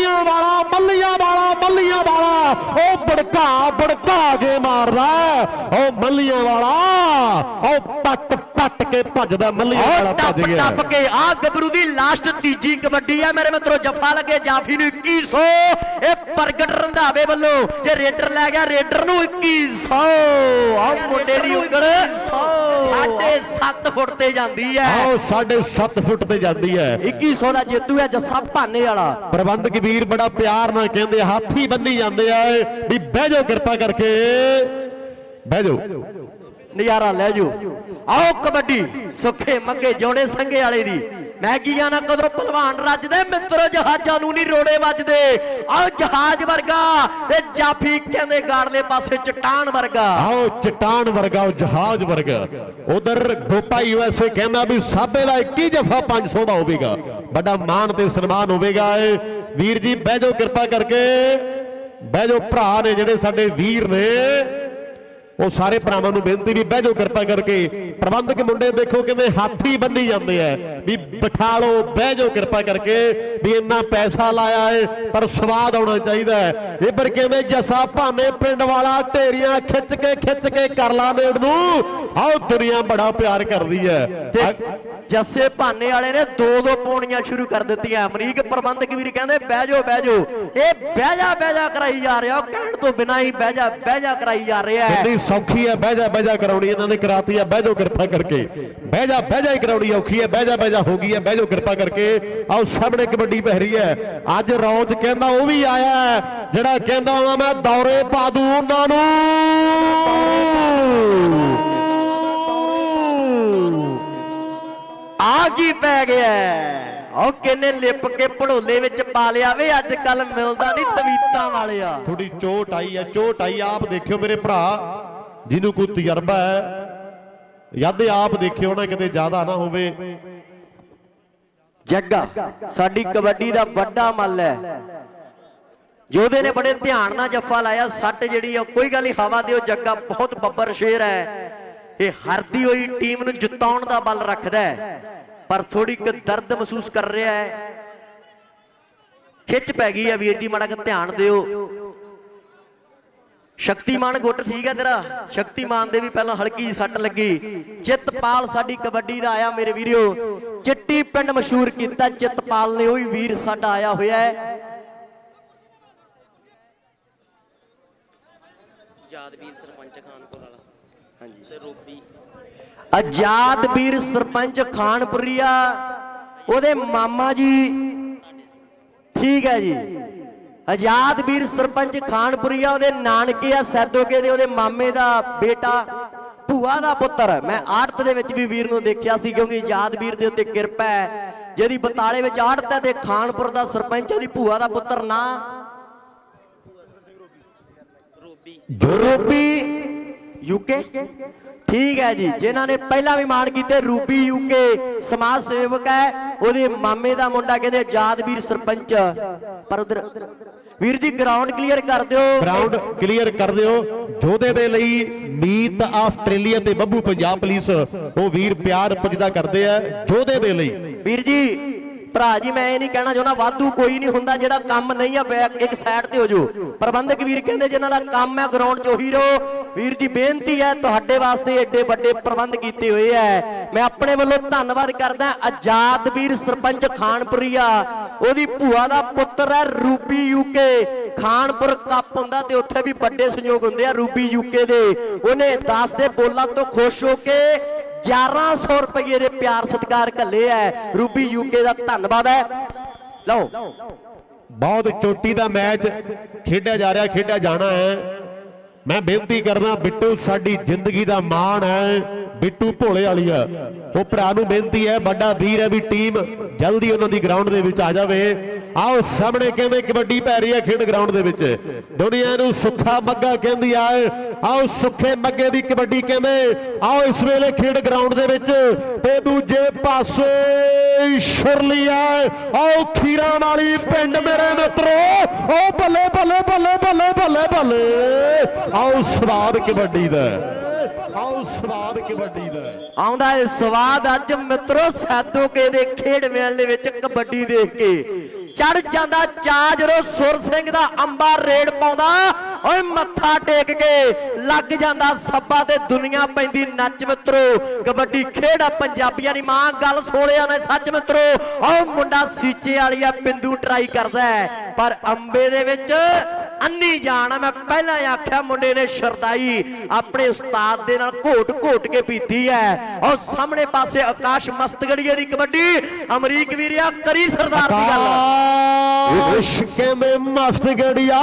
ਉਹ ਬੜਕਾ ਕੇ ਮਾਰਦਾ ਉਹ ਮੱਲੀਆਂ ਵਾਲਾ, ਉਹ ਪੱਟ ਕੇ ਭੱਜਦਾ ਮੱਲੀਆਂ ਵਾਲਾ ਭੱਜ ਗਿਆ। ਟੱਪ ਕੇ ਆ ਗੱਭਰੂ ਦੀ ਲਾਸਟ ਤੀਜੀ ਕਬੱਡੀ ਹੈ ਮੇਰੇ ਮਿੱਤਰੋ। ਜੱਫਾ ਲੱਗੇ ਜਾਫੀ ਨੂੰ 2100, ਇਹ ਪ੍ਰਗਟ ਰੰਧਾਵੇ ਵੱਲੋਂ। ਜੇ ਰੇਡਰ ਲੈ ਗਿਆ ਰੇਡਰ ਨੂੰ 2100। ਆ ਮੁੰਡੇ ਦੀ ਉਂਗਲ 7.5 ਫੁੱਟ ਤੇ ਜਾਂਦੀ ਹੈ। ਆਓ 7.5 ਫੁੱਟ ਤੇ ਜਾਂਦੀ ਹੈ। 2100 ਦਾ ਜੇਤੂ ਹੈ ਜੱਸਾ ਭਾਨੇ ਵਾਲਾ। ਪ੍ਰਬੰਧਕ ਵੀਰ ਬੜਾ ਪਿਆਰ ਨਾਲ ਕਹਿੰਦੇ, ਹਾਥੀ ਬੰਨੀ ਜਾਂਦੇ ਆ ਵੀ ਬਹਿ ਜਾਓ, ਕਿਰਪਾ ਕਰਕੇ ਬਹਿ ਜਾਓ, ਨਜ਼ਾਰਾ ਲੈ ਜਾਓ। ਆਓ ਕਬੱਡੀ ਸੁੱਖੇ ਮੱਗੇ ਜੋੜੇ ਸੰਘੇ ਵਾਲੇ ਦੀ। ਮੈਗੀਆਂ ਨਾ ਕਦੋਂ ਪਹਿਲਵਾਨ ਰੱਜਦੇ ਮਿੱਤਰੋ, ਜਹਾਜ਼ਾਂ ਨੂੰ ਨਹੀਂ ਰੋੜੇ ਵੱਜਦੇ। ਆਓ ਜਹਾਜ਼ ਵਰਗਾ ਤੇ ਜਾਫੀ ਕਹਿੰਦੇ ਗਾੜਲੇ ਪਾਸੇ ਚਟਾਨ ਵਰਗਾ। ਆਓ ਚਟਾਨ ਵਰਗਾ, ਉਹ ਜਹਾਜ਼ ਵਰਗਾ। ਉਧਰ ਗੋਪਾ USA ਕਹਿੰਦਾ ਵੀ ਸਾਬੇ ਦਾ 21 ਜਫਾ 500 ਦਾ ਹੋਵੇਗਾ, ਵੱਡਾ ਮਾਣ ਤੇ ਸਨਮਾਨ ਹੋਵੇਗਾ। ਵੀਰ ਜੀ ਬਹਿ ਜਾਓ, ਕਿਰਪਾ ਕਰਕੇ ਬਹਿ ਜਾਓ। ਭਰਾ ਨੇ ਜਿਹੜੇ ਸਾਡੇ ਵੀਰ ਨੇ, ਉਹ ਸਾਰੇ ਭਰਾਵਾਂ ਨੂੰ ਬੇਨਤੀ ਵੀ ਬਹਿ ਜਾਓ ਕਿਰਪਾ ਕਰਕੇ। ਪ੍ਰਬੰਧਕ ਮੁੰਡੇ ਦੇਖੋ ਕਿਵੇਂ ਹਾਥੀ ਬੰਨੀ ਜਾਂਦੇ ਆ ਵੀ ਬਿਠਾ ਲਓ, ਬਹਿ ਜਾਓ ਕਿਰਪਾ ਕਰਕੇ ਵੀ ਇੰਨਾ ਪੈਸਾ ਲਾਇਆ ਹੈ ਪਰ ਸਵਾਦ ਆਉਣਾ ਚਾਹੀਦਾ ਹੈ। ਇੱਧਰ ਕਿਵੇਂ ਜੱਸਾ ਭਾਨੇ ਪਿੰਡ ਵਾਲਾ ਢੇਰੀਆਂ ਖਿੱਚ ਕੇ ਕਰ ਲਾ ਮੇੜ ਨੂੰ। ਆਓ ਦੁਨੀਆ ਬੜਾ ਪਿਆਰ ਕਰਦੀ ਹੈ। ਜੱਸੇ ਭਾਨੇ ਵਾਲੇ ਨੇ ਦੋ ਪੌਣੀਆਂ ਸ਼ੁਰੂ ਕਰ ਦਿੱਤੀਆਂ। ਅਮਰੀਕ ਪ੍ਰਬੰਧਕ ਵੀਰ ਕਹਿੰਦੇ ਬਹਿ ਜਾਓ। ਇਹ ਬਹਿ ਜਾ ਕਰਾਈ ਜਾ ਰਿਹਾ, ਕਹਿਣ ਤੋਂ ਬਿਨਾਂ ਹੀ ਬਹਿ ਜਾ ਕਰਾਈ ਜਾ ਰਿਹਾ ਹੈ। ਸੌਖੀ ਹੈ ਬਹਿ ਜਾ ਕਰਾਉਣੀ, ਇਹਨਾਂ ਨੇ ਕਰਾਤੀ ਹੈ ਬਹਿ ਜਾਓ ਕਿਰਪਾ ਕਰਕੇ। ਬਹਿ ਜਾ ਹੀ ਕਰਾਉਣੀ ਔਖੀ ਹੈ, ਬਹਿ ਜਾ ਹੋ ਗਈ ਹੈ, ਬਹਿ ਜਾਓ ਕਿਰਪਾ ਕਰਕੇ। ਆਓ ਸਾਹਮਣੇ ਕਬੱਡੀ ਪੈ ਰਹੀ ਹੈ। ਅੱਜ ਰੌਜ ਕਹਿੰਦਾ ਉਹ ਵੀ ਆਇਆ, ਜਿਹੜਾ ਕਹਿੰਦਾ ਮੈਂ ਦੌਰੇ ਪਾ ਦੂੰ ਉਹਨਾਂ ਨੂੰ। ਆ ਕੀ ਪੈ ਗਿਆ ਉਹ ਕਿੰਨੇ ਲਿਪ ਕੇ ਭੜੋਲੇ ਵਿੱਚ ਪਾ ਲਿਆ ਵੇ। ਅੱਜ ਕੱਲ ਮਿਲਦਾ ਨਹੀਂ ਤਵੀਤਾਂ ਵਾਲਿਆ। ਥੋੜੀ ਚੋਟ ਆਈ ਹੈ, ਆਪ ਦੇਖਿਓ ਮੇਰੇ ਭਰਾ। ਜਿਹਨੂੰ ਕੋਈ ਤਜਰਬਾ ਹੈ ਯਾਦ ਆਪ ਦੇਖਿਓ ਨਾ ਕਿਤੇ ਜ਼ਿਆਦਾ ਨਾ ਹੋਵੇ। ਜੱਗਾ ਸਾਡੀ ਕਬੱਡੀ ਦਾ ਵੱਡਾ ਮੱਲ ਹੈ। ਯੋਧੇ ਨੇ ਬੜੇ ਧਿਆਨ ਨਾਲ ਜੱਫਾ ਲਾਇਆ। ਸੱਟ ਜਿਹੜੀ ਆ ਕੋਈ ਗੱਲ ਨਹੀਂ, ਹਵਾ ਦਿਓ। ਜੱਗਾ ਬਹੁਤ ਬੱਬਰ ਸ਼ੇਰ ਹੈ। ਇਹ ਹਾਰਦੀ ਹੋਈ ਟੀਮ ਨੂੰ ਜਿਤਾਉਣ ਦਾ ਬਲ ਰੱਖਦਾ ਹੈ, ਪਰ ਥੋੜੀ ਕੁ ਦਰਦ ਮਹਿਸੂਸ ਕਰ ਰਿਹਾ ਹੈ। ਖਿੱਚ ਪੈ ਗਈ ਆ ਵੀਰ ਜੀ, ਮਾੜਾ ਕੁ ਧਿਆਨ ਦਿਓ। ਸ਼ਕਤੀਮਾਨ ਗੁੱਟ ਠੀਕ ਹੈ ਤੇਰਾ, ਸ਼ਕਤੀਮਾਨ ਦੇ ਵੀ ਪਹਿਲਾਂ ਹਲਕੀ ਜਿਹੀ ਸੱਟ ਲੱਗੀ। ਚਿੱਤਪਾਲ ਸਾਡੀ ਕਬੱਡੀ ਦਾ ਆਇਆ ਮੇਰੇ ਵੀਰੋ, ਚਿੱਟੀ ਪਿੰਡ ਮਸ਼ਹੂਰ ਕੀਤਾ ਚਿੱਤਪਾਲ ਨੇ, ਉਹ ਵੀ ਵੀਰ ਸਾਡਾ ਆਇਆ ਹੋਇਆ ਹੈ। ਆਜ਼ਾਦਵੀਰ ਸਰਪੰਚ ਖਾਨਪੁਰ ਵਾਲਾ, ਹਾਂਜੀ, ਤੇ ਰੋਬੀ ਆਜ਼ਾਦਵੀਰ ਸਰਪੰਚ ਖਾਨਪੁਰੀਆ, ਉਹਦੇ ਮਾਮਾ ਜੀ ਠੀਕ ਹੈ ਜੀ। ਆਜ਼ਾਦਵੀਰ ਸਰਪੰਚ ਖਾਨਪੁਰੀਆ ਉਹਦੇ ਨਾਨਕੇ ਆ ਸੈਦੋਕੇ ਦੇ, ਉਹਦੇ ਮਾਮੇ ਦਾ ਬੇਟਾ, ਭੂਆ ਦਾ ਪੁੱਤਰ। ਮੈਂ ਆੜਤ ਦੇ ਵਿੱਚ ਵੀ ਵੀਰ ਨੂੰ ਦੇਖਿਆ ਸੀ, ਕਿਉਂਕਿ ਆਜ਼ਾਦਵੀਰ ਦੇ ਉੱਤੇ ਕਿਰਪਾ ਹੈ। ਜਿਹਦੀ ਬਤਾਲੇ ਵਿੱਚ ਆੜਤ ਹੈ ਤੇ ਖਾਨਪੁਰ ਦਾ ਸਰਪੰਚ ਉਹਦੀ ਭੂਆ ਦਾ ਪੁੱਤਰ ਨਾ ਰੂਬੀ ਯੂਕੇ ਠੀਕ ਹੈ ਜੀ, ਜਿਨ੍ਹਾਂ ਨੇ ਪਹਿਲਾਂ ਵੀ ਮਾਣ ਕੀਤੇ। ਰੂਬੀ ਯੂਕੇ ਸਮਾਜ ਸੇਵਕ ਹੈ, ਉਹਦੇ ਮਾਮੇ ਦਾ ਮੁੰਡਾ ਕਹਿੰਦੇ ਆਜ਼ਾਦਵੀਰ ਸਰਪੰਚ। ਪਰ ਉਧਰ ਵੀਰ ਜੀ ਗਰਾਊਂਡ ਕਲੀਅਰ ਕਰ ਦਿਓ, ਗਰਾਊਂਡ ਕਲੀਅਰ ਕਰ ਦਿਓ। ਜੋਧੇ ਦੇ ਲਈ ਮੀਤ ਆਸਟ੍ਰੇਲੀਆ ਤੇ ਬੱਬੂ ਪੰਜਾਬ ਪੁਲਿਸ, ਉਹ ਵੀਰ ਪਿਆਰ ਪੁੱਜਦਾ ਕਰਦੇ ਆ ਜੋਧੇ ਦੇ ਲਈ। ਵੀਰ ਜੀ ਭਰਾ ਜੀ ਮੈਂ ਇਹ ਨਹੀਂ ਕਹਿਣਾ ਚਾਹੁੰਦਾ ਵਾਧੂ ਕੋਈ ਨਹੀਂ ਹੁੰਦਾ, ਜਿਹੜਾ ਕੰਮ ਨਹੀਂ ਆ ਇੱਕ ਸਾਈਡ ਤੇ ਹੋ ਜਾਓ। ਪ੍ਰਬੰਧਕ ਵੀਰ ਕਹਿੰਦੇ ਜਿਨ੍ਹਾਂ ਦਾ ਕੰਮ ਹੈ ਗਰਾਊਂਡ 'ਚ ਉਹੀ ਰਹੋ। ਵੀਰ ਜੀ ਬੇਨਤੀ ਹੈ, ਤੁਹਾਡੇ ਵਾਸਤੇ ਏਡੇ ਵੱਡੇ ਪ੍ਰਬੰਧ ਕੀਤੇ ਹੋਏ ਹੈ। ਮੈਂ ਆਪਣੇ ਵੱਲੋਂ ਧੰਨਵਾਦ ਕਰਦਾ ਆਜ਼ਾਦਵੀਰ ਸਰਪੰਚ ਖਾਨਪੁਰੀਆ, ਉਹਦੀ ਭੂਆ ਦਾ ਪੁੱਤਰ ਹੈ ਰੂਬੀ ਯੂਕੇ। ਖਾਨਪੁਰ ਕੱਪ ਹੁੰਦਾ ਤੇ ਉੱਥੇ ਵੀ ਵੱਡੇ ਸੰਯੋਗ ਹੁੰਦੇ ਆ ਰੂਬੀ ਯੂਕੇ ਦੇ। ਉਹਨੇ 10 ਦੇ ਬੋਲਾਂ ਤੋਂ ਖੁਸ਼ ਹੋ ਕੇ 1100 ਰੁਪਏ ਦੇ ਪਿਆਰ ਸਤਿਕਾਰ ਘੱਲੇ ਹੈ। ਰੂਬੀ ਯੂਕੇ ਦਾ ਧੰਨਵਾਦ ਹੈ। ਲਓ ਬਹੁਤ ਚੋਟੀ ਦਾ ਮੈਚ ਖੇਡਿਆ ਜਾ ਰਿਹਾ, ਖੇਡਿਆ ਜਾਣਾ ਹੈ। ਮੈਂ ਬੇਨਤੀ ਕਰਦਾ ਬਿੱਟੂ ਸਾਡੀ ਜ਼ਿੰਦਗੀ ਦਾ ਮਾਣ ਹੈ, ਬਿੱਟੂ ਭੋਲੇ ਵਾਲੀਆ, ਉਹ ਭਰਾ ਨੂੰ ਬੇਨਤੀ ਹੈ, ਵੱਡਾ ਵੀਰ ਹੈ ਵੀ ਟੀਮ ਜਲਦੀ ਉਹਨਾਂ ਦੀ ਗਰਾਊਂਡ ਦੇ ਵਿੱਚ ਆ ਜਾਵੇ। ਆਓ ਸਾਹਮਣੇ ਕਹਿੰਦੇ ਕਬੱਡੀ ਪੈ ਰਹੀ ਹੈ ਖੇਡ ਗਰਾਊਂਡ ਦੇ ਵਿੱਚ, ਦੁਨੀਆ ਨੂੰ ਸੁੱਖਾ ਮੱਗਾ ਕਹਿੰਦੀ ਆ। ਆਓ ਸੁੱਖੇ ਮੱਗੇ ਦੀ ਕਬੱਡੀ ਕਹਿੰਦੇ। ਆਓ ਇਸ ਵੇਲੇ ਖੇਡ ਗਰਾਊਂਡ ਦੇ ਵਿੱਚ ਤੇ ਦੂਜੇ ਪਾਸੇ ਸ਼ੁਰਲੀ ਆ। ਆਓ ਖੀਰਾਂ ਵਾਲੀ ਪਿੰਡ ਮੇਰੇ ਮਿੱਤਰੋ, ਉਹ ਬੱਲੇ ਬੱਲੇ ਬੱਲੇ ਬੱਲੇ ਬੱਲੇ ਬੱਲੇ। ਆਓ ਸਵਾਦ ਕਬੱਡੀ ਦਾ, ਆਓ ਸਵਾਦ ਕਬੱਡੀ ਦਾ ਆਉਂਦਾ ਹੈ ਸਵਾਦ ਅੱਜ ਮਿੱਤਰੋ ਸੈਦੋਕੇ ਦੇ ਖੇਡ ਮੇਲੇ ਵਿੱਚ ਕਬੱਡੀ ਦੇਖ ਕੇ। ਚੜ ਜਾਂਦਾ ਚਾਅ ਜਦੋਂ ਸੁਰ ਸਿੰਘ ਦਾ ਅੰਬਾ ਰੇਡ ਪਾਉਂਦਾ, ਓਏ ਮੱਥਾ ਟੇਕ ਕੇ ਲੱਗ ਜਾਂਦਾ ਸੱਬਾ ਤੇ ਦੁਨੀਆ ਪੈਂਦੀ ਨੱਚ ਮਿੱਤਰੋ। ਕਬੱਡੀ ਖੇਡ ਆ ਪੰਜਾਬੀਆਂ ਦੀ ਮਾਂ, ਗੱਲ ਸੋਹਣਿਆਂ ਨੇ ਸੱਚ ਮਿੱਤਰੋ। ਓ ਮੁੰਡਾ ਸੀਚੇ ਵਾਲੀ ਆ ਪਿੰਦੂ ਟਰਾਈ ਕਰਦਾ ਹੈ, ਪਰ ਅੰਬੇ ਦੇ ਵਿੱਚ ਅੰਨੀ ਜਾਣ ਆ। ਮੈਂ ਪਹਿਲਾਂ ਆਖਿਆ ਮੁੰਡੇ ਨੇ ਸ਼ਰਦਾਈ ਆਪਣੇ ਉਸਤਾਦ ਦੇ ਨਾਲ ਘੋਟ ਘੋਟ ਕੇ ਪੀਤੀ ਹੈ। ਔਰ ਸਾਹਮਣੇ ਪਾਸੇ ਆਕਾਸ਼ ਮਸਤਗੜੀਏ ਦੀ ਕਬੱਡੀ, ਅਮਰੀਕ ਵੀਰਿਆ ਕਰੀ ਸਰਦਾਰ ਦੀ ਗੱਲ। ਕਹਿੰਦੇ ਮਸਤਗੜੀਆ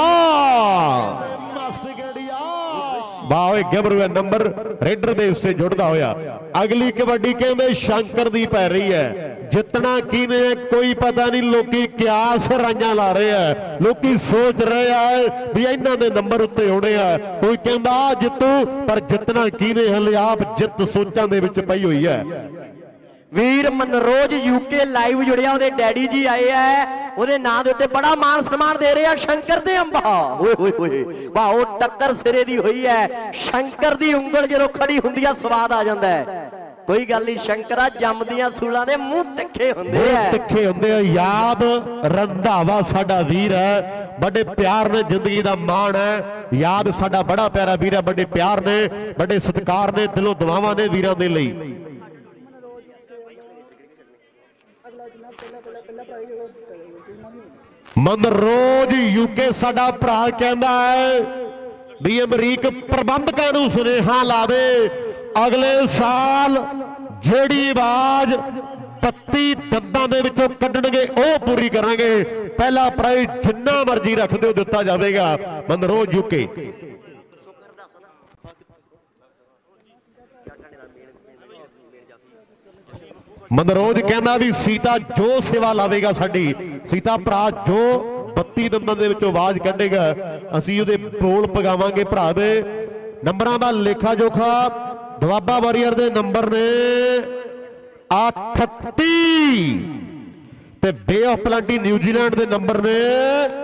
ਬਾਵੇ ਗੱਭਰੂ ਹੈ ਨੰਬਰ ਰੇਡਰ ਦੇ ਉਸੇ ਜੁੜਦਾ ਹੋਇਆ। ਅਗਲੀ ਕਬੱਡੀ ਕਹਿੰਦੇ ਸ਼ੰਕਰ ਦੀ ਪੈ ਰਹੀ ਹੈ। ਜਿੱਤਣਾ ਕਿਹਨੇ ਕੋਈ ਪਤਾ ਨਹੀਂ, ਲੋਕੀ ਕਿਆਸ ਰਾਈਆਂ ਲਾ ਰਹੇ ਆ, ਲੋਕੀ ਸੋਚ ਰਹੇ ਆ ਵੀ ਇਹਨਾਂ ਦੇ ਨੰਬਰ ਉੱਤੇ ਆਉਣੇ ਆ। ਕੋਈ ਕਹਿੰਦਾ ਜਿੱਤੂ, ਪਰ ਜਿੱਤਣਾ ਕਿਹਨੇ ਹਲੇ ਆਪ ਜਿੱਤ ਸੋਚਾਂ ਦੇ ਵਿੱਚ ਪਈ ਹੋਈ ਹੈ। ਵੀਰ ਮਨਰੋਜ ਯੂਕੇ ਲਾਈਵ ਜੁੜਿਆ, ਉਹਦੇ ਡੈਡੀ ਜੀ ਆਏ ਆ, ਉਹਦੇ ਨਾਂ ਦੇ ਉੱਤੇ ਬੜਾ ਮਾਨ ਸਨਮਾਨ ਦੇ ਰਹੇ ਆ ਸ਼ੰਕਰ ਦੇ ਅੰਬਾ। ਓਏ ਹੋਏ ਹੋਏ ਵਾਹ, ਉਹ ਟੱਕਰ ਸਿਰੇ ਦੀ ਹੋਈ ਹੈ। ਸ਼ੰਕਰ ਦੀ ਉਂਗਲ ਜਦੋਂ ਖੜੀ ਹੁੰਦੀ ਆ ਸਵਾਦ ਆ ਜਾਂਦਾ ਹੈ। ਕੋਈ ਗੱਲ ਨਹੀਂ ਸ਼ੰਕਰਾ, ਜੰਮਦੀਆਂ ਸੂਲਾਂ ਦੇ ਮੂੰਹ ਤਿੱਖੇ ਹੁੰਦੇ ਆ, ਤਿੱਖੇ ਹੁੰਦੇ ਆ। ਯਾਦ ਰੰਧਾਵਾ ਸਾਡਾ ਵੀਰ ਹੈ, ਬੜੇ ਪਿਆਰ ਨੇ ਜ਼ਿੰਦਗੀ ਦਾ ਮਾਣ ਹੈ। ਯਾਦ ਸਾਡਾ ਬੜਾ ਪਿਆਰਾ ਵੀਰ ਹੈ, ਬੜੇ ਪਿਆਰ ਨੇ, ਬੜੇ ਸਤਿਕਾਰ ਨੇ, ਦਿਲੋਂ ਦੁਆਵਾਂ ਨੇ ਵੀਰਾਂ ਦੇ ਲਈ। ਮਨਰੋਜ ਯੂਕੇ ਸਾਡਾ ਭਰਾ ਕਹਿੰਦਾ ਹੈ ਵੀ ਅਮਰੀਕ ਪ੍ਰਬੰਧਕਾਂ ਨੂੰ ਸੁਨੇਹਾ ਲਾਵੇ, ਅਗਲੇ ਸਾਲ ਜਿਹੜੀ ਆਵਾਜ਼ 32 ਦੰਦਾਂ ਦੇ ਵਿੱਚੋਂ ਕੱਢਣਗੇ ਉਹ ਪੂਰੀ ਕਰਾਂਗੇ। ਪਹਿਲਾ ਪ੍ਰਾਈਜ਼ ਜਿੰਨਾ ਮਰਜ਼ੀ ਰੱਖ ਦਿਓ ਦਿੱਤਾ ਜਾਵੇਗਾ। ਮਨਰੋਜ ਯੂਕੇ ਮਨਰੋਜ ਕਹਿੰਦਾ ਵੀ ਸੀਤਾ ਜੋ ਸੇਵਾ ਲਾਵੇਗਾ ਸਾਡੀ, ਸੀਤਾ ਭਰਾ ਜੋ 32 ਦੰਦਾਂ ਦੇ ਵਿੱਚੋਂ ਆਵਾਜ਼ ਕੱਢੇਗਾ ਅਸੀਂ ਉਹਦੇ ਬੋਲ ਪਗਾਵਾਂਗੇ ਭਰਾ ਦੇ। ਨੰਬਰਾਂ ਦਾ ਲੇਖਾ ਜੋਖਾ ਦੁਆਬਾ ਵਾਰੀਅਰ ਦੇ ਨੰਬਰ ਨੇ 38 ਤੇ ਬੇ ਆਫ ਪਲਾਂਟੀ ਨਿਊਜ਼ੀਲੈਂਡ ਦੇ ਨੰਬਰ ਨੇ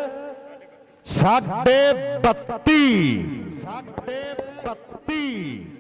32.5